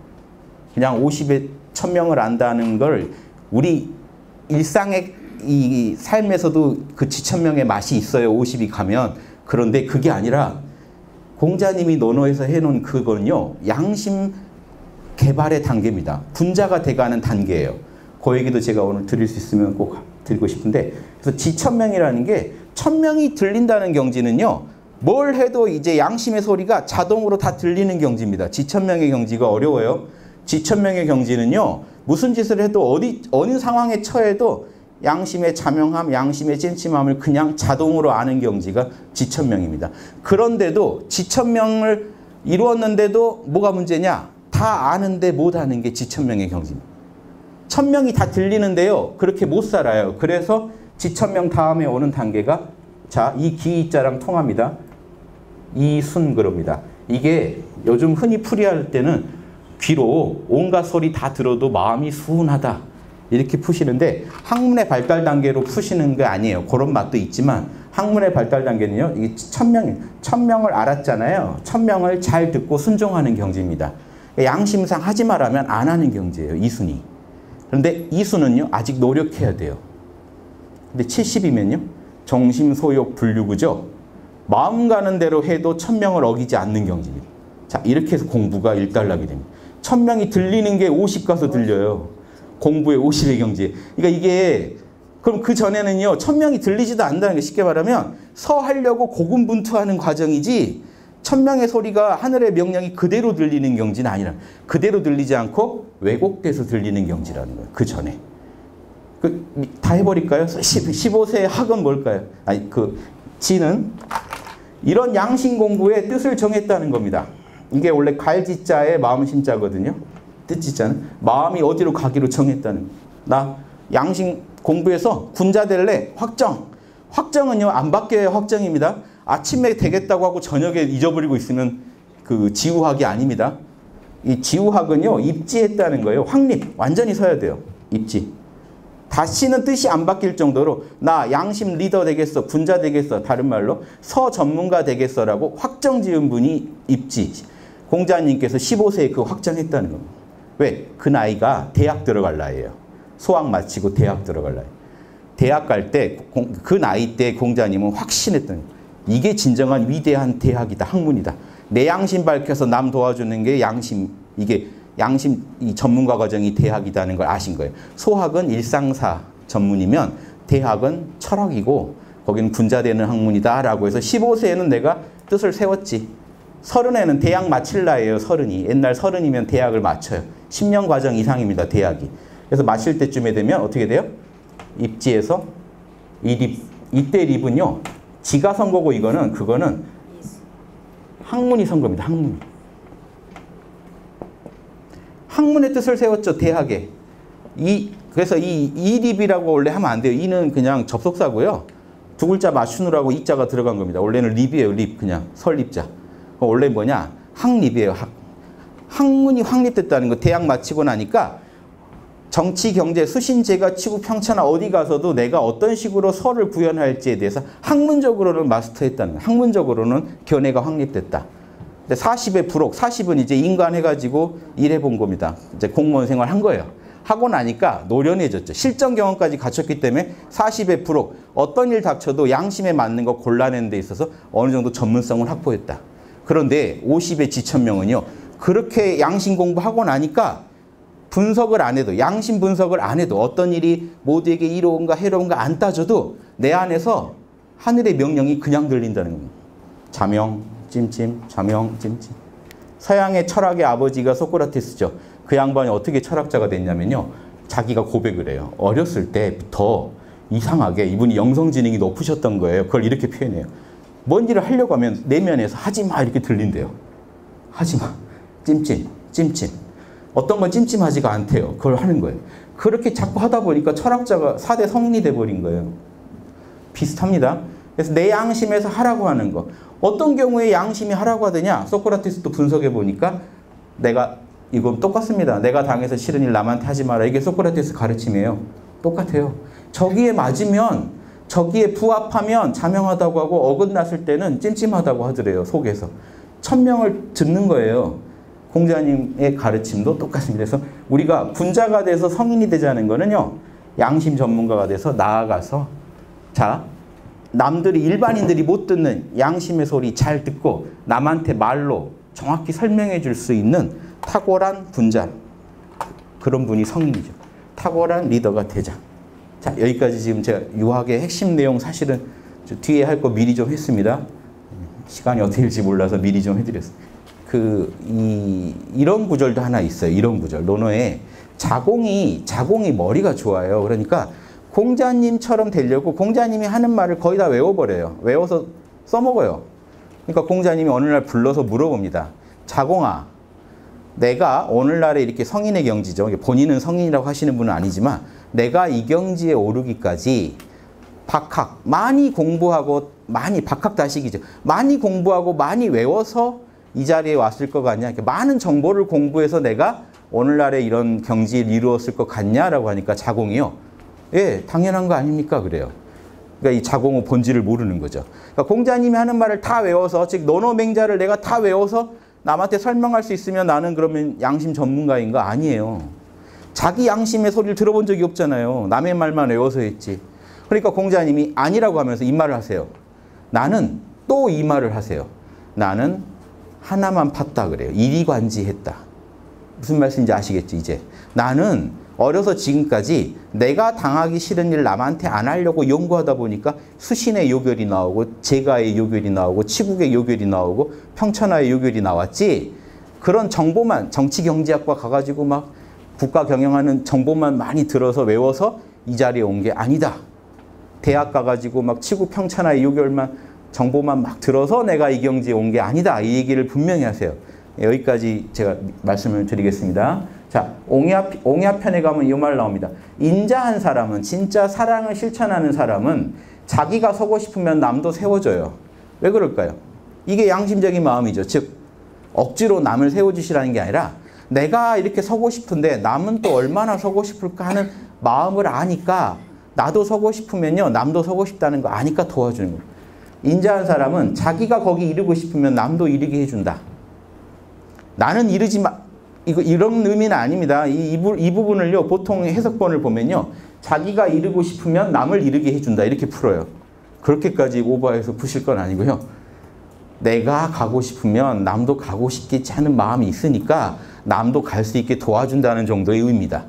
그냥 50의 천명을 안다는 걸 우리 일상의 이 삶에서도 그 지천명의 맛이 있어요. 50이 가면. 그런데 그게 아니라 공자님이 논어에서 해놓은 그거는요. 양심 개발의 단계입니다. 군자가 돼가는 단계예요. 그 얘기도 제가 오늘 드릴 수 있으면 꼭 드리고 싶은데 그래서 지천명이라는 게 천명이 들린다는 경지는요. 뭘 해도 이제 양심의 소리가 자동으로 다 들리는 경지입니다. 지천명의 경지가 어려워요. 지천명의 경지는요. 무슨 짓을 해도 어느 상황에 처해도 양심의 자명함, 양심의 찜찜함을 그냥 자동으로 아는 경지가 지천명입니다. 그런데도 지천명을 이루었는데도 뭐가 문제냐? 다 아는데 못하는 게 지천명의 경지입니다. 천명이 다 들리는데요. 그렇게 못 살아요. 그래서 지천명 다음에 오는 단계가 자, 이 기이자랑 통합니다. 이순 그럽니다. 이게 요즘 흔히 풀이할 때는 귀로 온갖 소리 다 들어도 마음이 수운하다. 이렇게 푸시는데 학문의 발달 단계로 푸시는 게 아니에요. 그런 맛도 있지만 학문의 발달 단계는요. 이게 천명을 알았잖아요. 천명을 잘 듣고 순종하는 경지입니다. 양심상 하지 말라면 안 하는 경지예요. 이순이. 그런데 이순은요. 아직 노력해야 돼요. 근데 70이면요. 정심소욕 불류구죠. 마음 가는 대로 해도 천명을 어기지 않는 경지입니다. 자, 이렇게 해서 공부가 일단락이 됩니다. 천명이 들리는 게 50 가서 들려요. 공부의 50의 경지. 그러니까 이게 그럼 그 전에는요. 천명이 들리지도 않는다는 게 쉽게 말하면 서하려고 고군분투하는 과정이지 천명의 소리가 하늘의 명령이 그대로 들리는 경지는 아니라 그대로 들리지 않고 왜곡돼서 들리는 경지라는 거예요. 그 전에. 다 해버릴까요? 15세의 학은 뭘까요? 아니 지는 이런 양심 공부의 뜻을 정했다는 겁니다. 이게 원래 갈지자의 마음심자거든요. 뜻지자는 마음이 어디로 가기로 정했다는 거예요. 나 양심 공부해서 군자 될래? 확정. 확정은요. 안 바뀌어요. 확정입니다. 아침에 되겠다고 하고 저녁에 잊어버리고 있으면 그 지우학이 아닙니다. 이 지우학은요, 입지했다는 거예요. 확립, 완전히 서야 돼요. 입지. 다시는 뜻이 안 바뀔 정도로 나 양심 리더 되겠어, 군자 되겠어, 다른 말로 서 전문가 되겠어라고 확정 지은 분이 입지. 공자님께서 15세에 그 확정했다는 겁니다. 왜? 그 나이가 대학 들어갈 나이예요. 소학 마치고 대학 들어갈 나이. 대학 갈 때 그 나이 때 공자님은 확신했던 거예요. 이게 진정한 위대한 대학이다, 학문이다. 내 양심 밝혀서 남 도와주는 게 양심, 이게 양심 이 전문가 과정이 대학이라는 걸 아신 거예요. 소학은 일상사 전문이면 대학은 철학이고 거기는 군자되는 학문이다라고 해서 15세에는 내가 뜻을 세웠지. 30에는 대학 마칠 나이에요. 30이. 옛날 30이면 대학을 마쳐요. 10년 과정 이상입니다. 대학이. 그래서 마칠 때쯤에 되면 어떻게 돼요? 입지에서 이립. 이때 립은요. 지가 선 거고 그거는 학문이 선 겁니다. 학문. 학문의 뜻을 세웠죠. 대학에. 그래서 이립이라고 원래 하면 안 돼요. 이는 그냥 접속사고요. 두 글자 맞추느라고 이자가 들어간 겁니다. 원래는 립이에요. 립. 그냥 설립자. 원래 뭐냐? 학립이에요. 학문이 확립됐다는 거. 대학 마치고 나니까 정치, 경제, 수신제가 치고 평천하 어디 가서도 내가 어떤 식으로 설을 구현할지에 대해서 학문적으로는 마스터했다는 거예요. 학문적으로는 견해가 확립됐다. 40의 부록, 40은 이제 인간해가지고 일해본 겁니다. 이제 공무원 생활 한 거예요. 하고 나니까 노련해졌죠. 실전 경험까지 갖췄기 때문에 40의 부록, 어떤 일 닥쳐도 양심에 맞는 거 골라내는 데 있어서 어느 정도 전문성을 확보했다. 그런데 50의 지천명은요. 그렇게 양심 공부하고 나니까 분석을 안 해도, 양심 분석을 안 해도 어떤 일이 모두에게 이로운가 해로운가 안 따져도 내 안에서 하늘의 명령이 그냥 들린다는 겁니다. 자명, 찜찜, 자명, 찜찜. 서양의 철학의 아버지가 소크라테스죠. 그 양반이 어떻게 철학자가 됐냐면요. 자기가 고백을 해요. 어렸을 때부터 이상하게 이분이 영성지능이 높으셨던 거예요. 그걸 이렇게 표현해요. 뭔 일을 하려고 하면 내면에서 하지마 이렇게 들린대요. 하지마. 찜찜, 찜찜. 어떤 건 찜찜하지가 않대요. 그걸 하는 거예요. 그렇게 자꾸 하다 보니까 철학자가 4대 성인이 돼버린 거예요. 비슷합니다. 그래서 내 양심에서 하라고 하는 거. 어떤 경우에 양심이 하라고 하더냐? 소크라테스도 분석해 보니까 내가 이건 똑같습니다. 내가 당해서 싫은 일 남한테 하지 마라. 이게 소크라테스 가르침이에요. 똑같아요. 저기에 맞으면 저기에 부합하면 자명하다고 하고 어긋났을 때는 찜찜하다고 하더래요. 속에서. 천명을 듣는 거예요. 공자님의 가르침도 똑같습니다. 그래서 우리가 군자가 돼서 성인이 되자는 거는요. 양심 전문가가 돼서 나아가서 자 남들이 일반인들이 못 듣는 양심의 소리 잘 듣고 남한테 말로 정확히 설명해 줄 수 있는 탁월한 군자. 그런 분이 성인이죠. 탁월한 리더가 되자. 자 여기까지 지금 제가 유학의 핵심 내용 사실은 뒤에 할 거 미리 좀 했습니다. 시간이 어떻게 될지 몰라서 미리 좀 해드렸어요. 이런 구절도 하나 있어요. 이런 구절. 논어에 자공이 머리가 좋아요. 그러니까 공자님처럼 되려고 공자님이 하는 말을 거의 다 외워버려요. 외워서 써먹어요. 그러니까 공자님이 어느 날 불러서 물어봅니다. 자공아, 내가 오늘날에 이렇게 성인의 경지죠. 본인은 성인이라고 하시는 분은 아니지만 내가 이 경지에 오르기까지 박학, 많이 공부하고 박학다식이죠. 많이 공부하고 많이 외워서 이 자리에 왔을 것 같냐? 많은 정보를 공부해서 내가 오늘날에 이런 경지를 이루었을 것 같냐라고 하니까 자공이요. 예, 당연한 거 아닙니까? 그래요. 그러니까 이 자공의 본질을 모르는 거죠. 그러니까 공자님이 하는 말을 다 외워서, 즉 논어맹자를 내가 다 외워서 남한테 설명할 수 있으면 나는 그러면 양심 전문가인가? 아니에요. 자기 양심의 소리를 들어본 적이 없잖아요. 남의 말만 외워서 했지. 그러니까 공자님이 아니라고 하면서 이 말을 하세요. 나는 또 이 말을 하세요. 나는 하나만 팠다 그래요. 이리관지했다. 무슨 말씀인지 아시겠죠, 이제. 나는 어려서 지금까지 내가 당하기 싫은 일 남한테 안 하려고 연구하다 보니까 수신의 요결이 나오고 제가의 요결이 나오고 치국의 요결이 나오고 평천하의 요결이 나왔지. 그런 정보만 정치경제학과 가가지고 막 국가 경영하는 정보만 많이 들어서 외워서 이 자리에 온 게 아니다. 대학 가가지고 막 치국 평천하의 요결만 정보만 막 들어서 내가 이 경지에 온 게 아니다. 이 얘기를 분명히 하세요. 여기까지 제가 말씀을 드리겠습니다. 자, 옹야편에 가면 이 말 나옵니다. 인자한 사람은, 진짜 사랑을 실천하는 사람은 자기가 서고 싶으면 남도 세워줘요. 왜 그럴까요? 이게 양심적인 마음이죠. 즉 억지로 남을 세워주시라는 게 아니라 내가 이렇게 서고 싶은데 남은 또 얼마나 서고 싶을까 하는 마음을 아니까 나도 서고 싶으면요. 남도 서고 싶다는 거 아니까 도와주는 거예요. 인자한 사람은 자기가 거기 이르고 싶으면 남도 이르게 해준다. 나는 이르지 마. 이런 의미는 아닙니다. 이 부분을요. 보통 해석본을 보면요. 자기가 이르고 싶으면 남을 이르게 해준다. 이렇게 풀어요. 그렇게까지 오버해서 푸실 건 아니고요. 내가 가고 싶으면 남도 가고 싶겠지 하는 마음이 있으니까 남도 갈 수 있게 도와준다는 정도의 의미다.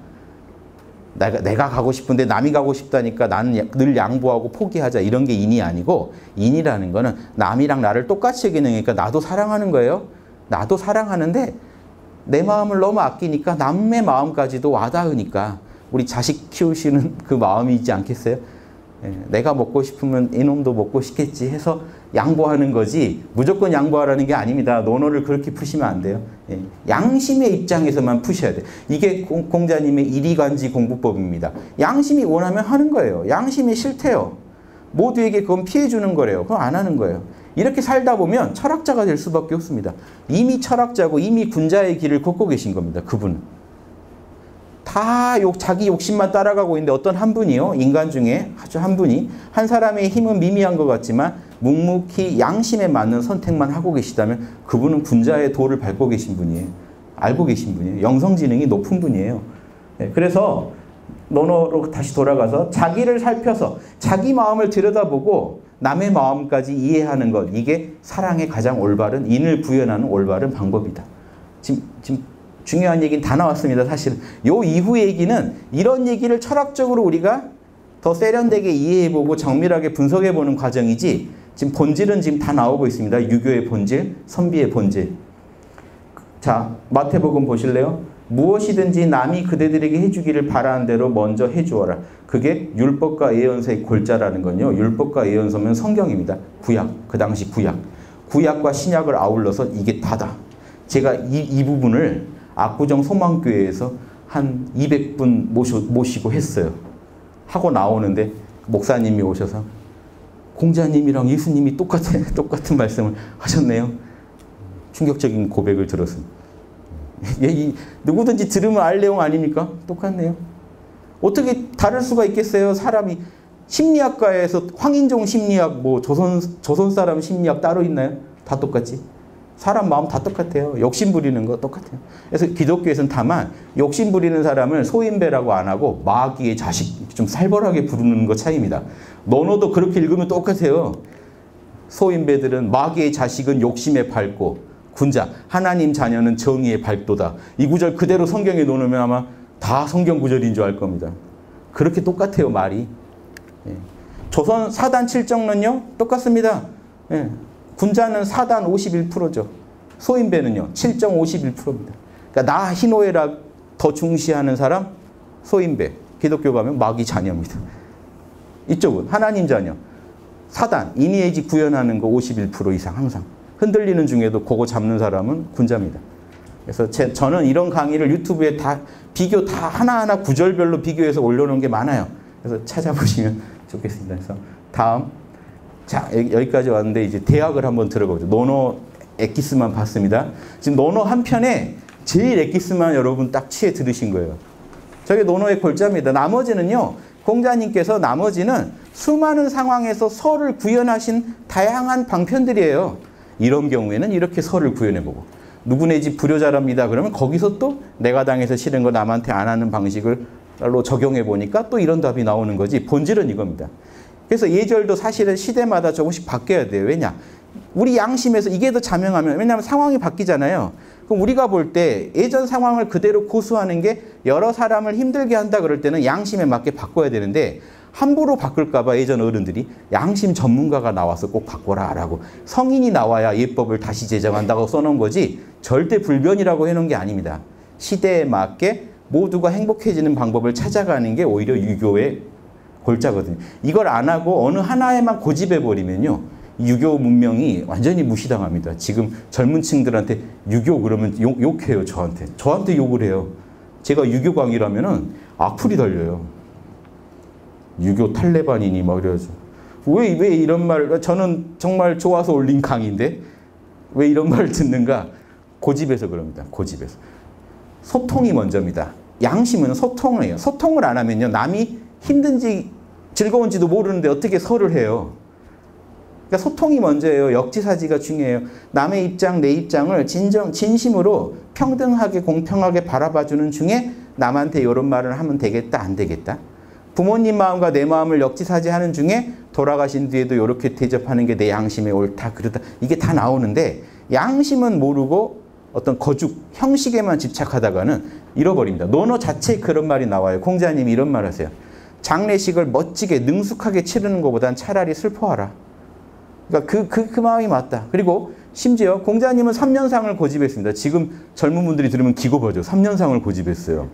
내가 가고 싶은데 남이 가고 싶다니까 나는 늘 양보하고 포기하자 이런 게 인이 아니고 인이라는 거는 남이랑 나를 똑같이 여기니까 나도 사랑하는 거예요. 나도 사랑하는데 내 마음을 너무 아끼니까 남의 마음까지도 와닿으니까 우리 자식 키우시는 그 마음이 있지 않겠어요? 내가 먹고 싶으면 이놈도 먹고 싶겠지 해서 양보하는 거지 무조건 양보하라는 게 아닙니다. 논어를 그렇게 푸시면 안 돼요. 양심의 입장에서만 푸셔야 돼요. 이게 공자님의 이리간지 공부법입니다. 양심이 원하면 하는 거예요. 양심이 싫대요. 모두에게 그건 피해주는 거래요. 그럼 안 하는 거예요. 이렇게 살다 보면 철학자가 될 수밖에 없습니다. 이미 철학자고 이미 군자의 길을 걷고 계신 겁니다. 그분은. 다 자기 욕심만 따라가고 있는데 어떤 한 분이요. 인간 중에 아주 한 분이 한 사람의 힘은 미미한 것 같지만 묵묵히 양심에 맞는 선택만 하고 계시다면 그분은 군자의 도를 밟고 계신 분이에요. 알고 계신 분이에요. 영성지능이 높은 분이에요. 그래서 논어로 다시 돌아가서 자기를 살펴서 자기 마음을 들여다보고 남의 마음까지 이해하는 것. 이게 사랑의 가장 올바른 인을 구현하는 올바른 방법이다. 지금 중요한 얘기는 다 나왔습니다. 사실은. 요 이후 얘기는 이런 얘기를 철학적으로 우리가 더 세련되게 이해해보고 정밀하게 분석해보는 과정이지 지금 본질은 지금 다 나오고 있습니다. 유교의 본질, 선비의 본질. 자, 마태복음 보실래요? 무엇이든지 남이 그대들에게 해주기를 바라는 대로 먼저 해주어라. 그게 율법과 예언서의 골자라는 건요. 율법과 예언서면 성경입니다. 구약, 그 당시 구약. 구약과 신약을 아울러서 이게 다다. 제가 이 부분을 압구정 소망교회에서 한 200분 모시고 했어요. 하고 나오는데 목사님이 오셔서 공자님이랑 예수님이 똑같은 말씀을 하셨네요. 충격적인 고백을 들었습니다. 누구든지 들으면 알 내용 아닙니까? 똑같네요. 어떻게 다를 수가 있겠어요? 사람이 심리학과에서 황인종 심리학, 조선 사람 심리학 따로 있나요? 다 똑같지. 사람 마음 다 똑같아요. 욕심 부리는 거 똑같아요. 그래서 기독교에서는 다만 욕심 부리는 사람을 소인배라고 안 하고 마귀의 자식, 좀 살벌하게 부르는 거 차이입니다. 논어도 그렇게 읽으면 똑같아요. 소인배들은 마귀의 자식은 욕심에 밟고 군자, 하나님 자녀는 정의에 밟도다. 이 구절 그대로 성경에 놓으면 아마 다 성경 구절인 줄 알 겁니다. 그렇게 똑같아요, 말이. 조선 사단 칠정론요? 똑같습니다. 군자는 사단 51%죠. 소인배는요. 7.51%입니다. 그러니까 나 희노애락 더 중시하는 사람 소인배. 기독교 가면 마귀 자녀입니다. 이쪽은 하나님 자녀. 사단, 이니에지 구현하는 거 51% 이상 항상. 흔들리는 중에도 그거 잡는 사람은 군자입니다. 그래서 저는 이런 강의를 유튜브에 다 비교 다 하나하나 구절별로 비교해서 올려놓은 게 많아요. 그래서 찾아보시면 좋겠습니다. 그래서 다음. 자, 여기까지 왔는데 이제 대학을 한번 들어보죠. 논어 엑기스만 봤습니다. 지금 논어 한 편에 제일 엑기스만 여러분 딱 취해 들으신 거예요. 저게 논어의 골자입니다. 나머지는요. 공자님께서 나머지는 수많은 상황에서 설을 구현하신 다양한 방편들이에요. 이런 경우에는 이렇게 설을 구현해보고 누구네 집 불효자랍니다. 그러면 거기서 또 내가 당해서 싫은 거 남한테 안 하는 방식으로 적용해보니까 또 이런 답이 나오는 거지. 본질은 이겁니다. 그래서 예절도 사실은 시대마다 조금씩 바뀌어야 돼요. 왜냐? 우리 양심에서 이게 더 자명하면, 왜냐하면 상황이 바뀌잖아요. 그럼 우리가 볼 때 예전 상황을 그대로 고수하는 게 여러 사람을 힘들게 한다 그럴 때는 양심에 맞게 바꿔야 되는데 함부로 바꿀까 봐 예전 어른들이 양심 전문가가 나와서 꼭 바꿔라 라고 성인이 나와야 예법을 다시 제정한다고 써놓은 거지 절대 불변이라고 해놓은 게 아닙니다. 시대에 맞게 모두가 행복해지는 방법을 찾아가는 게 오히려 유교의 골자거든요. 이걸 안 하고 어느 하나에만 고집해버리면요. 유교 문명이 완전히 무시당합니다. 지금 젊은 층들한테 유교 그러면 욕해요. 저한테 욕을 해요. 제가 유교 강의라면은 악플이 달려요. 유교 탈레반이니 막 이래가지고 왜 이런 말, 저는 정말 좋아서 올린 강의인데 왜 이런 말을 듣는가? 고집해서 그럽니다. 고집해서. 소통이 먼저입니다. 양심은 소통을 해요. 소통을 안 하면요. 남이 힘든지 즐거운지도 모르는데 어떻게 설을 해요. 그러니까 소통이 먼저예요. 역지사지가 중요해요. 남의 입장, 내 입장을 진심으로 평등하게 공평하게 바라봐주는 중에 남한테 이런 말을 하면 되겠다 안 되겠다. 부모님 마음과 내 마음을 역지사지하는 중에 돌아가신 뒤에도 이렇게 대접하는 게 내 양심에 옳다 그러다 이게 다 나오는데 양심은 모르고 어떤 거죽 형식에만 집착하다가는 잃어버립니다. 논어 자체에 그런 말이 나와요. 공자님이 이런 말 하세요. 장례식을 멋지게 능숙하게 치르는 것보단 차라리 슬퍼하라. 그러니까 그 마음이 맞다. 그리고 심지어 공자님은 3년상을 고집했습니다. 지금 젊은 분들이 들으면 기고버죠. 3년상을 고집했어요.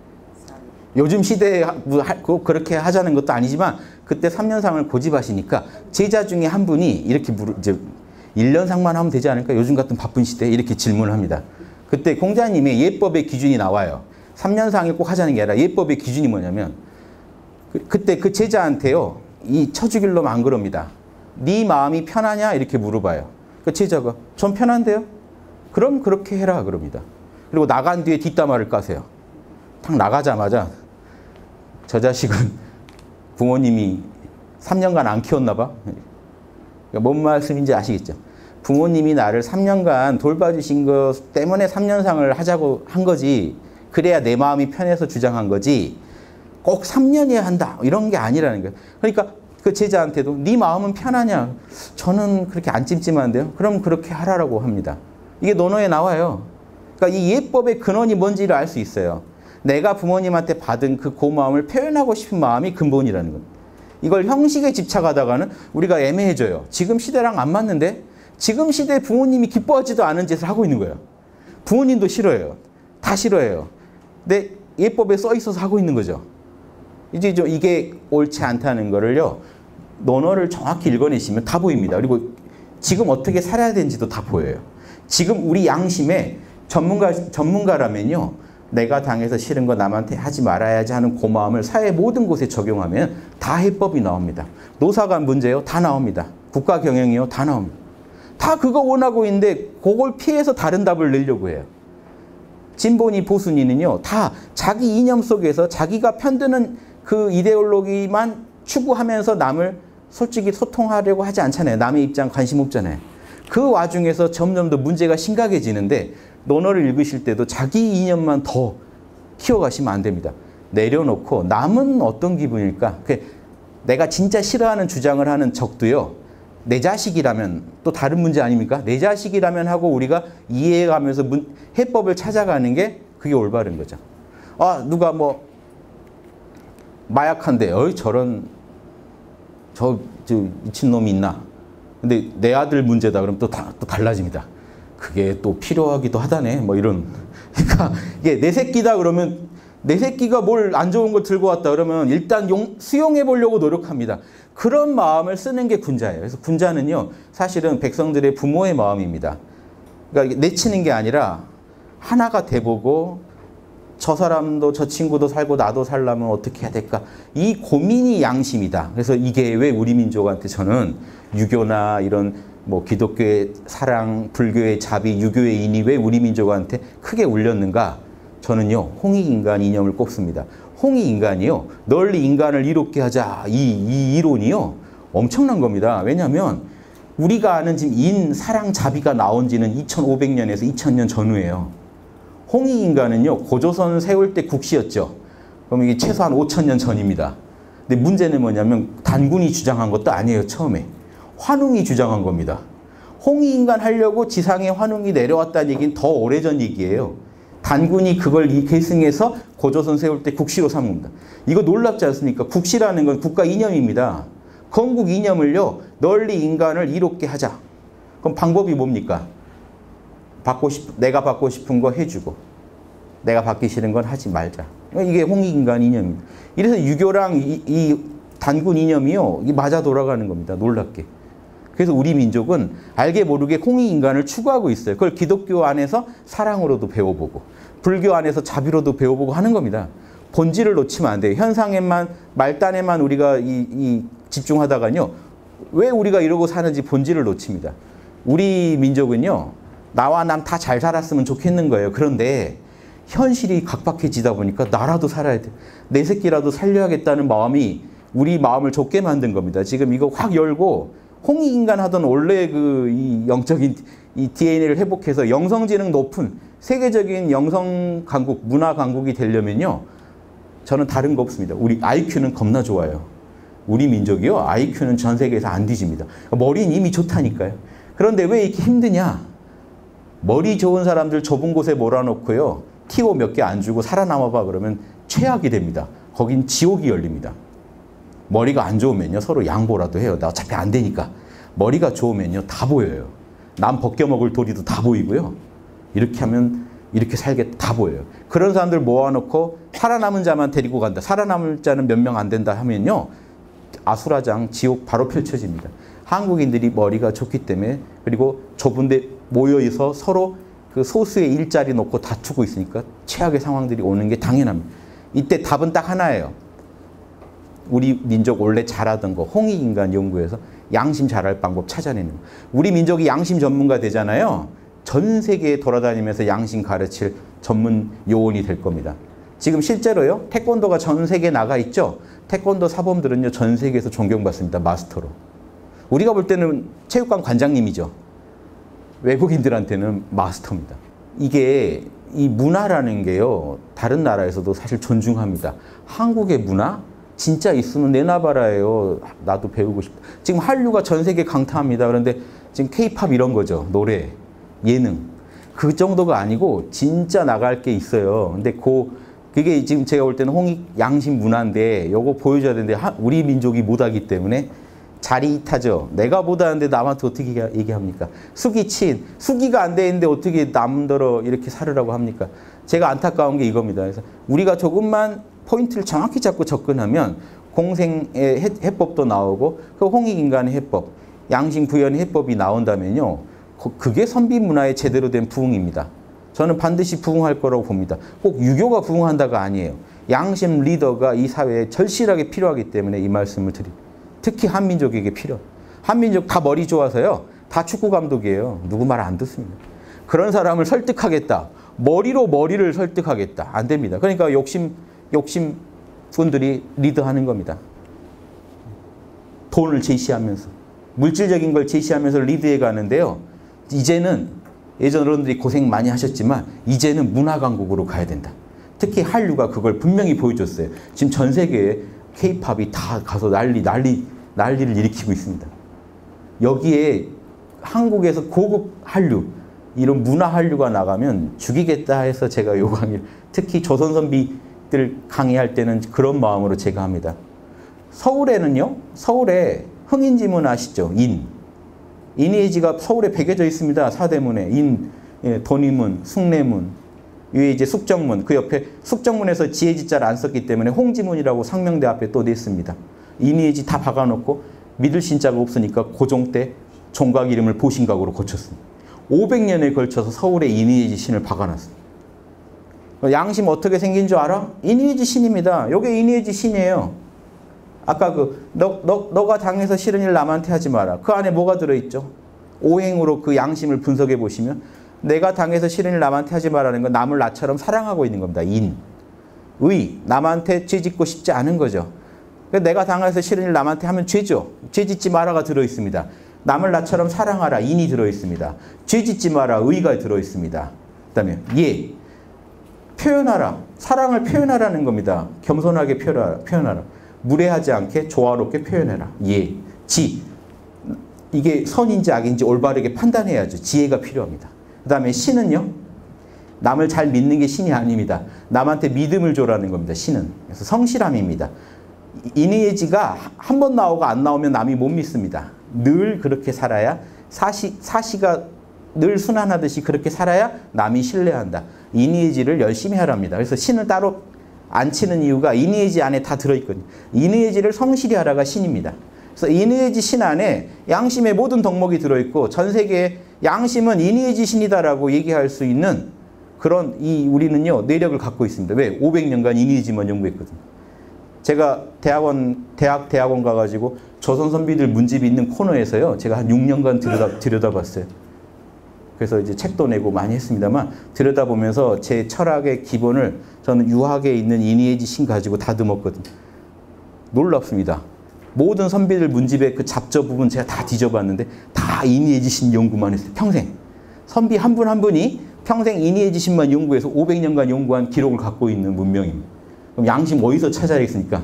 요즘 시대에 그렇게 하자는 것도 아니지만 그때 3년상을 고집하시니까 제자 중에 한 분이 이렇게 이제 1년상만 하면 되지 않을까? 요즘 같은 바쁜 시대에 이렇게 질문을 합니다. 그때 공자님의 예법의 기준이 나와요. 3년상을 꼭 하자는 게 아니라 예법의 기준이 뭐냐면 그때 그 제자한테요. 이 처죽일 놈 안 그럽니다. 네 마음이 편하냐? 이렇게 물어봐요. 그 제자가 전 편한데요? 그럼 그렇게 해라 그럽니다. 그리고 나간 뒤에 뒷담화를 까세요. 딱 나가자마자 저 자식은 부모님이 3년간 안 키웠나 봐. 뭔 말씀인지 아시겠죠? 부모님이 나를 3년간 돌봐주신 것 때문에 3년상을 하자고 한 거지. 그래야 내 마음이 편해서 주장한 거지. 꼭 3년이어야 한다. 이런 게 아니라는 거예요. 그러니까 그 제자한테도 네 마음은 편하냐? 저는 그렇게 안 찜찜한데요. 그럼 그렇게 하라고 합니다. 이게 논어에 나와요. 그러니까 이 예법의 근원이 뭔지를 알 수 있어요. 내가 부모님한테 받은 그 고마움을 표현하고 싶은 마음이 근본이라는 겁니다. 이걸 형식에 집착하다가는 우리가 애매해져요. 지금 시대랑 안 맞는데 지금 시대에 부모님이 기뻐하지도 않은 짓을 하고 있는 거예요. 부모님도 싫어해요. 다 싫어해요. 근데 예법에 써 있어서 하고 있는 거죠. 이제 이게 옳지 않다는 거를요. 논어를 정확히 읽어내시면 다 보입니다. 그리고 지금 어떻게 살아야 되는지도 다 보여요. 지금 우리 양심에 전문가라면요. 내가 당해서 싫은 거 남한테 하지 말아야지 하는 고마움을 사회 모든 곳에 적용하면 다 해법이 나옵니다. 노사간 문제요. 다 나옵니다. 국가 경영이요. 다 나옵니다. 다 그거 원하고 있는데 그걸 피해서 다른 답을 내려고 해요. 진보니 보수니는요. 다 자기 이념 속에서 자기가 편드는 그 이데올로기만 추구하면서 남을 솔직히 소통하려고 하지 않잖아요. 남의 입장 관심 없잖아요. 그 와중에서 점점 더 문제가 심각해지는데 논어를 읽으실 때도 자기 이념만 더 키워가시면 안 됩니다. 내려놓고 남은 어떤 기분일까? 내가 진짜 싫어하는 주장을 하는 적도요. 내 자식이라면 또 다른 문제 아닙니까? 내 자식이라면 하고 우리가 이해해가면서 해법을 찾아가는 게 그게 올바른 거죠. 아 누가 뭐 마약한데 저런 저 미친놈이 있나? 근데 내 아들 문제다 그러면 또 달라집니다. 그게 또 필요하기도 하다네. 뭐 이런. 그러니까 이게 내 새끼다 그러면 내 새끼가 뭘 안 좋은 걸 들고 왔다 그러면 일단 수용해 보려고 노력합니다. 그런 마음을 쓰는 게 군자예요. 그래서 군자는요. 사실은 백성들의 부모의 마음입니다. 그러니까 내치는 게 아니라 하나가 돼보고 저 사람도 저 친구도 살고 나도 살려면 어떻게 해야 될까? 이 고민이 양심이다. 그래서 이게 왜 우리 민족한테 저는 유교나 이런 뭐 기독교의 사랑, 불교의 자비, 유교의 인이 왜 우리 민족한테 크게 울렸는가? 저는요. 홍익인간 이념을 꼽습니다. 홍익인간이요. 널리 인간을 이롭게 하자. 이 이론이요. 엄청난 겁니다. 왜냐하면 우리가 아는 지금 인, 사랑, 자비가 나온 지는 2500년에서 2000년 전후예요. 홍익인간은요. 고조선 세울 때 국시였죠. 그럼 이게 최소한 5000년 전입니다. 근데 문제는 뭐냐면 단군이 주장한 것도 아니에요. 처음에. 환웅이 주장한 겁니다. 홍익인간 하려고 지상에 환웅이 내려왔다는 얘기는 더 오래전 얘기예요. 단군이 그걸 계승해서 고조선 세울 때 국시로 삼은 겁니다. 이거 놀랍지 않습니까? 국시라는 건 국가 이념입니다. 건국 이념을요. 널리 인간을 이롭게 하자. 그럼 방법이 뭡니까? 내가 받고 싶은 거 해주고 내가 받기 싫은 건 하지 말자. 이게 홍익인간 이념입니다. 이래서 유교랑 이 단군 이념이요. 이게 맞아 돌아가는 겁니다. 놀랍게. 그래서 우리 민족은 알게 모르게 홍익인간을 추구하고 있어요. 그걸 기독교 안에서 사랑으로도 배워보고 불교 안에서 자비로도 배워보고 하는 겁니다. 본질을 놓치면 안 돼요. 현상에만 말단에만 우리가 집중하다가요. 왜 우리가 이러고 사는지 본질을 놓칩니다. 우리 민족은요. 나와 남 다 잘 살았으면 좋겠는 거예요. 그런데 현실이 각박해지다 보니까 나라도 살아야 돼. 내 새끼라도 살려야겠다는 마음이 우리 마음을 좁게 만든 겁니다. 지금 이거 확 열고 홍익인간 하던 원래 이 영적인 이 DNA를 회복해서 영성지능 높은 세계적인 영성 강국, 문화 강국이 되려면요. 저는 다른 거 없습니다. 우리 IQ는 겁나 좋아요. 우리 민족이요. IQ는 전 세계에서 안 뒤집니다. 머리는 이미 좋다니까요. 그런데 왜 이렇게 힘드냐? 머리 좋은 사람들 좁은 곳에 몰아놓고요. 티오 몇 개 안 주고 살아남아봐 그러면 최악이 됩니다. 거긴 지옥이 열립니다. 머리가 안 좋으면요. 서로 양보라도 해요. 나 어차피 안 되니까. 머리가 좋으면요. 다 보여요. 남 벗겨먹을 도리도 다 보이고요. 이렇게 하면 이렇게 살겠다 다 보여요. 그런 사람들 모아놓고 살아남은 자만 데리고 간다. 살아남을 자는 몇 명 안 된다 하면요. 아수라장 지옥 바로 펼쳐집니다. 한국인들이 머리가 좋기 때문에 그리고 좁은 데 모여서 서로 그 소수의 일자리 놓고 다투고 있으니까 최악의 상황들이 오는 게 당연합니다. 이때 답은 딱 하나예요. 우리 민족 원래 잘하던 거 홍익인간 연구에서 양심 잘할 방법 찾아내는 거. 우리 민족이 양심 전문가 되잖아요. 전 세계에 돌아다니면서 양심 가르칠 전문 요원이 될 겁니다. 지금 실제로요. 태권도가 전 세계에 나가 있죠. 태권도 사범들은요. 전 세계에서 존경받습니다. 마스터로. 우리가 볼 때는 체육관 관장님이죠. 외국인들한테는 마스터입니다. 이게 이 문화라는 게요. 다른 나라에서도 사실 존중합니다. 한국의 문화? 진짜 있으면 내놔봐라예요. 나도 배우고 싶다. 지금 한류가 전 세계 강타합니다. 그런데 지금 K-팝 이런 거죠. 노래, 예능. 그 정도가 아니고 진짜 나갈 게 있어요. 근데 그게 지금 제가 볼 때는 홍익 양심 문화인데 요거 보여줘야 되는데 우리 민족이 못하기 때문에 자리타죠. 내가 못하는데 남한테 어떻게 얘기합니까? 수기친. 수기가 안 되는데 어떻게 남들어 이렇게 살으라고 합니까? 제가 안타까운 게 이겁니다. 그래서 우리가 조금만 포인트를 정확히 잡고 접근하면 공생의 해법도 나오고 그 홍익인간의 해법, 양심 구현의 해법이 나온다면요. 그게 선비 문화의 제대로 된 부흥입니다. 저는 반드시 부흥할 거라고 봅니다. 꼭 유교가 부흥한다가 아니에요. 양심 리더가 이 사회에 절실하게 필요하기 때문에 이 말씀을 드립니다. 특히 한민족에게 필요. 한민족 다 머리 좋아서요. 다 축구 감독이에요. 누구 말 안 듣습니다. 그런 사람을 설득하겠다. 머리로 머리를 설득하겠다. 안 됩니다. 그러니까 욕심 분들이 리드하는 겁니다. 돈을 제시하면서. 물질적인 걸 제시하면서 리드해 가는데요. 이제는 예전 어른들이 고생 많이 하셨지만 이제는 문화 강국으로 가야 된다. 특히 한류가 그걸 분명히 보여줬어요. 지금 전 세계에 K-팝이 다 가서 난리를 일으키고 있습니다. 여기에 한국에서 고급 한류, 이런 문화 한류가 나가면 죽이겠다 해서 제가 요 강의를 특히 조선 선비들 강의할 때는 그런 마음으로 제가 합니다. 서울에는요. 서울에 흥인지문 아시죠? 인의지가 서울에 배겨져 있습니다. 사대문에 돈이문, 숭례문, 위에 이제 숙정문, 그 옆에 숙정문에서 지혜지자를 안 썼기 때문에 홍지문이라고 상명대 앞에 또 냈습니다. 인의지 다 박아놓고 믿을 신자가 없으니까 고종 때 종각 이름을 보신각으로 고쳤습니다. 500년에 걸쳐서 서울에 인의지 신을 박아놨습니다. 양심 어떻게 생긴 줄 알아? 인의지 신입니다. 요게 인의지 신이에요. 아까 너가 당해서 싫은 일 남한테 하지 마라. 그 안에 뭐가 들어있죠? 오행으로 그 양심을 분석해 보시면 내가 당해서 싫은 일 남한테 하지 말라는 건 남을 나처럼 사랑하고 있는 겁니다. 의, 남한테 죄 짓고 싶지 않은 거죠. 내가 당해서 싫은 일 남한테 하면 죄죠. 죄 짓지 마라가 들어있습니다. 남을 나처럼 사랑하라, 인이 들어있습니다. 죄 짓지 마라, 의가 들어있습니다. 그 다음에 표현하라, 사랑을 표현하라는 겁니다. 겸손하게 표현하라. 무례하지 않게 조화롭게 표현해라. 지, 이게 선인지 악인지 올바르게 판단해야죠. 지혜가 필요합니다. 그 다음에 신은요. 남을 잘 믿는 게 신이 아닙니다. 남한테 믿음을 줘라는 겁니다. 신은. 그래서 성실함입니다. 인의의 지가 한 번 나오고 안 나오면 남이 못 믿습니다. 늘 그렇게 살아야 사시가 늘 순환하듯이 그렇게 살아야 남이 신뢰한다. 인의의 지를 열심히 하랍니다. 그래서 신을 따로 안 치는 이유가 인의의 지 안에 다 들어있거든요. 인의의 지를 성실히 하라가 신입니다. 그래서 인의의 지 신 안에 양심의 모든 덕목이 들어있고 전 세계에 양심은 인의의 지 신이다라고 얘기할 수 있는 그런 우리는요 내력을 갖고 있습니다. 왜? 500년간 인의의 지만 연구했거든요. 제가 대학원 가가지고 조선 선비들 문집이 있는 코너에서요. 제가 한 6년간 들여다봤어요. 그래서 이제 책도 내고 많이 했습니다만 들여다보면서 제 철학의 기본을 저는 유학에 있는 인의의 지신 가지고 다듬었거든요. 놀랍습니다. 모든 선비들 문집의 그 잡저 부분 제가 다 뒤져봤는데 다 인의의 지신 연구만 했어요. 평생. 선비 한 분 한 분이 평생 인의의 지신만 연구해서 500년간 연구한 기록을 갖고 있는 문명입니다. 그럼 양심 어디서 찾아야겠습니까?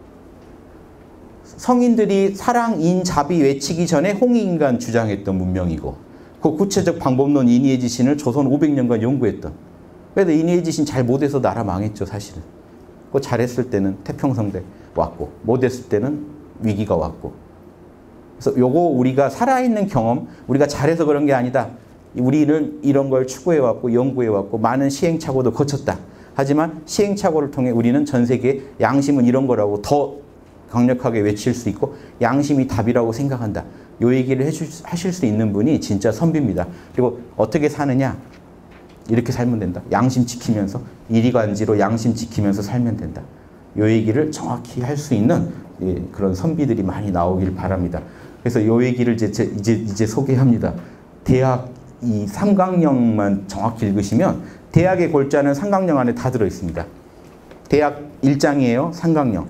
성인들이 사랑, 인, 자비 외치기 전에 홍익인간 주장했던 문명이고 그 구체적 방법론 인의의 지신을 조선 500년간 연구했던. 그래도 인의의 지신 잘 못해서 나라 망했죠, 사실은. 그 잘했을 때는 태평성대 왔고 못했을 때는 위기가 왔고. 그래서 요거 우리가 살아있는 경험, 우리가 잘해서 그런 게 아니다. 우리는 이런 걸 추구해왔고 연구해왔고 많은 시행착오도 거쳤다. 하지만 시행착오를 통해 우리는 전 세계에 양심은 이런 거라고 더 강력하게 외칠 수 있고 양심이 답이라고 생각한다. 요 얘기를 하실 수 있는 분이 진짜 선비입니다. 그리고 어떻게 사느냐? 이렇게 살면 된다. 양심 지키면서 이리관지로 양심 지키면서 살면 된다. 요 얘기를 정확히 할 수 있는 그런 선비들이 많이 나오길 바랍니다. 그래서 요 얘기를 이제 소개합니다. 대학 이 삼강령만 정확히 읽으시면 대학의 골자는 삼강령 안에 다 들어 있습니다. 대학 1장이에요. 삼강령.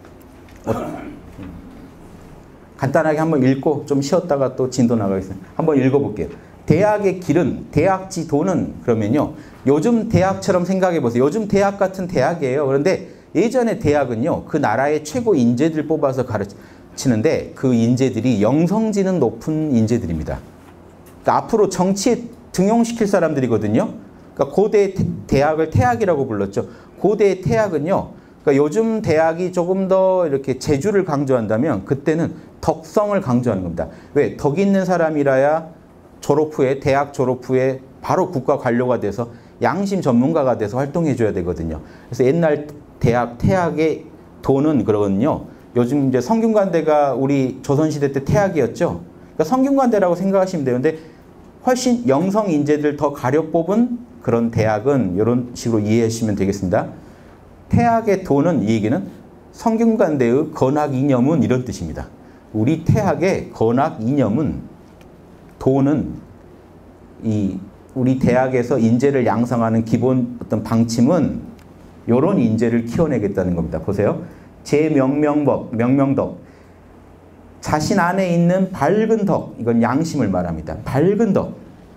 간단하게 한번 읽고 좀 쉬었다가 또 진도 나가겠습니다. 한번 읽어볼게요. 대학의 길은, 대학지 도는 그러면요. 요즘 대학처럼 생각해 보세요. 요즘 대학 같은 대학이에요. 그런데 예전에 대학은요. 그 나라의 최고 인재들 뽑아서 가르치는데 그 인재들이 영성지능 높은 인재들입니다. 그러니까 앞으로 정치에 등용시킬 사람들이거든요. 그러니까 고대 대학을 태학이라고 불렀죠. 고대의 태학은요. 그러니까 요즘 대학이 조금 더 이렇게 재주를 강조한다면 그때는 덕성을 강조하는 겁니다. 왜? 덕 있는 사람이라야 졸업 후에 대학 졸업 후에 바로 국가 관료가 돼서 양심 전문가가 돼서 활동해 줘야 되거든요. 그래서 옛날 대학 태학의 도는 그러거든요. 요즘 이제 성균관대가 우리 조선시대 때 태학이었죠. 그러니까 성균관대라고 생각하시면 되는데 훨씬 영성 인재들 더 가려 뽑은 그런 대학은 이런 식으로 이해하시면 되겠습니다. 태학의 도는 이 얘기는 성균관대의 건학 이념은 이런 뜻입니다. 우리 태학의 건학 이념은 도는 우리 대학에서 인재를 양성하는 기본 어떤 방침은 이런 인재를 키워내겠다는 겁니다. 보세요. 제명명법, 명명덕. 자신 안에 있는 밝은 덕, 이건 양심을 말합니다. 밝은 덕.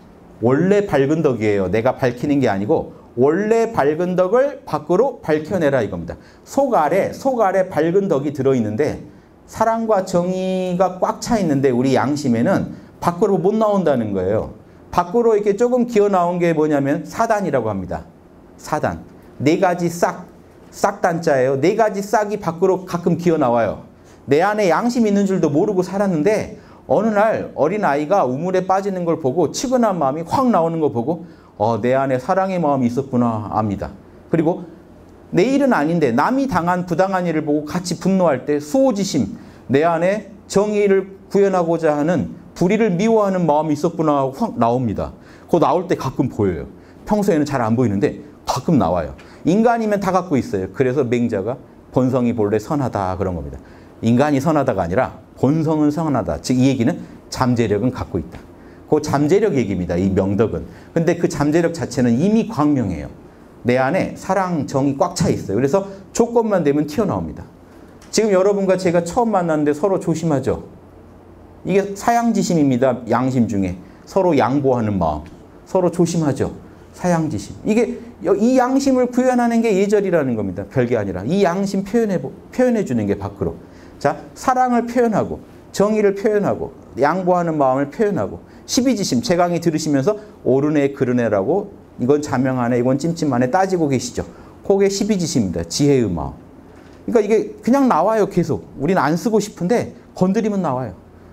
원래 밝은 덕이에요. 내가 밝히는 게 아니고 원래 밝은 덕을 밖으로 밝혀내라 이겁니다. 속 안에 밝은 덕이 들어있는데 사랑과 정의가 꽉 차 있는데 우리 양심에는 밖으로 못 나온다는 거예요. 밖으로 이렇게 조금 기어 나온 게 뭐냐면 사단이라고 합니다. 사단. 네 가지 싹단자예요. 네 가지 싹이 밖으로 가끔 기어 나와요. 내 안에 양심이 있는 줄도 모르고 살았는데 어느 날 어린아이가 우물에 빠지는 걸 보고 측은한 마음이 확 나오는 거 보고 내 안에 사랑의 마음이 있었구나 압니다. 그리고 내 일은 아닌데 남이 당한 부당한 일을 보고 같이 분노할 때 수호지심, 내 안에 정의를 구현하고자 하는 불의를 미워하는 마음이 있었구나 확 나옵니다. 그거 나올 때 가끔 보여요. 평소에는 잘 안 보이는데 가끔 나와요. 인간이면 다 갖고 있어요. 그래서 맹자가 본성이 본래 선하다 그런 겁니다. 인간이 선하다가 아니라 본성은 선하다. 즉 이 얘기는 잠재력은 갖고 있다. 그 잠재력 얘기입니다. 이 명덕은. 근데 그 잠재력 자체는 이미 광명해요. 내 안에 사랑, 정이 꽉 차 있어요. 그래서 조건만 되면 튀어나옵니다. 지금 여러분과 제가 처음 만났는데 서로 조심하죠. 이게 사양지심입니다. 양심 중에. 서로 양보하는 마음. 서로 조심하죠. 사양지심. 이게 이 양심을 구현하는 게 예절이라는 겁니다. 별게 아니라. 이 양심 표현해 주는 게 밖으로. 자, 사랑을 표현하고 정의를 표현하고 양보하는 마음을 표현하고 십이지심, 제 강의 들으시면서 옳으네 그르네라고 이건 자명하네 이건 찜찜하네 따지고 계시죠. 그게 십이지심입니다. 지혜의 마음. 그러니까 이게 그냥 나와요. 계속. 우리는 안 쓰고 싶은데 건드리면 나와요.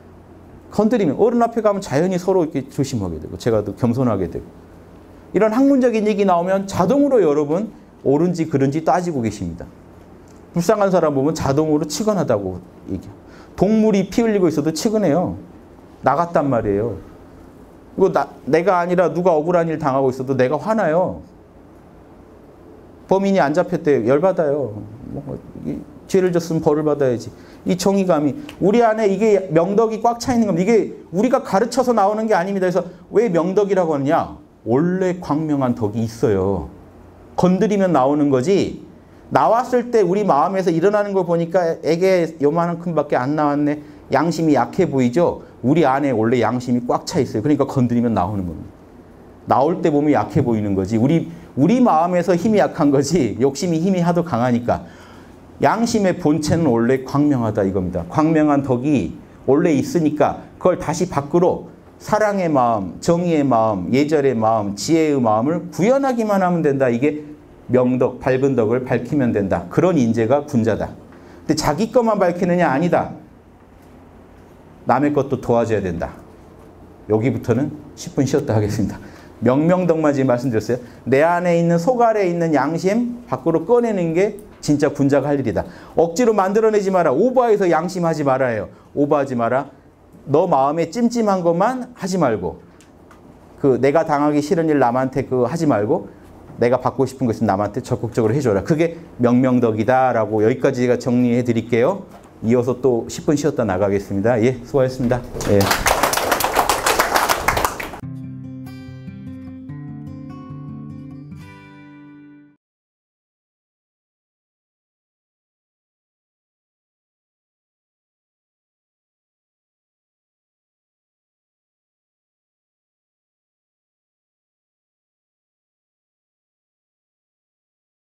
건드리면 어른 앞에 가면 자연히 서로 이렇게 조심하게 되고 제가 더 겸손하게 되고 이런 학문적인 얘기 나오면 자동으로 여러분 옳은지 그른지 따지고 계십니다. 불쌍한 사람 보면 자동으로 측은하다고 얘기해요. 동물이 피 흘리고 있어도 측은해요. 나갔단 말이에요. 이거 내가 아니라 누가 억울한 일 당하고 있어도 내가 화나요. 범인이 안 잡혔대 열받아요. 죄를 졌으면 벌을 받아야지. 이 정의감이 우리 안에 이게 명덕이 꽉 차 있는 겁니다. 이게 우리가 가르쳐서 나오는 게 아닙니다. 그래서 왜 명덕이라고 하느냐? 원래 광명한 덕이 있어요. 건드리면 나오는 거지. 나왔을 때 우리 마음에서 일어나는 걸 보니까 애게 요만큼밖에 안 나왔네. 양심이 약해 보이죠? 우리 안에 원래 양심이 꽉 차 있어요. 그러니까 건드리면 나오는 겁니다. 나올 때 보면 약해 보이는 거지. 우리 마음에서 힘이 약한 거지. 욕심이 힘이 하도 강하니까. 양심의 본체는 원래 광명하다 이겁니다. 광명한 덕이 원래 있으니까 그걸 다시 밖으로 사랑의 마음, 정의의 마음, 예절의 마음, 지혜의 마음을 구현하기만 하면 된다. 이게 명덕, 밝은 덕을 밝히면 된다. 그런 인재가 군자다. 근데 자기 것만 밝히느냐? 아니다. 남의 것도 도와줘야 된다. 여기부터는 10분 쉬었다 하겠습니다. 명명덕만 지금 말씀드렸어요. 내 안에 있는 속 아래에 있는 양심 밖으로 꺼내는 게 진짜 군자가 할 일이다. 억지로 만들어내지 마라. 오버해서 양심하지 말아요. 오버하지 마라. 너 마음에 찜찜한 것만 하지 말고 내가 당하기 싫은 일 남한테 하지 말고 내가 받고 싶은 것은 남한테 적극적으로 해줘라. 그게 명명덕이다라고 여기까지 제가 정리해 드릴게요. 이어서 또 10분 쉬었다 나가겠습니다. 예, 수고하셨습니다. 예.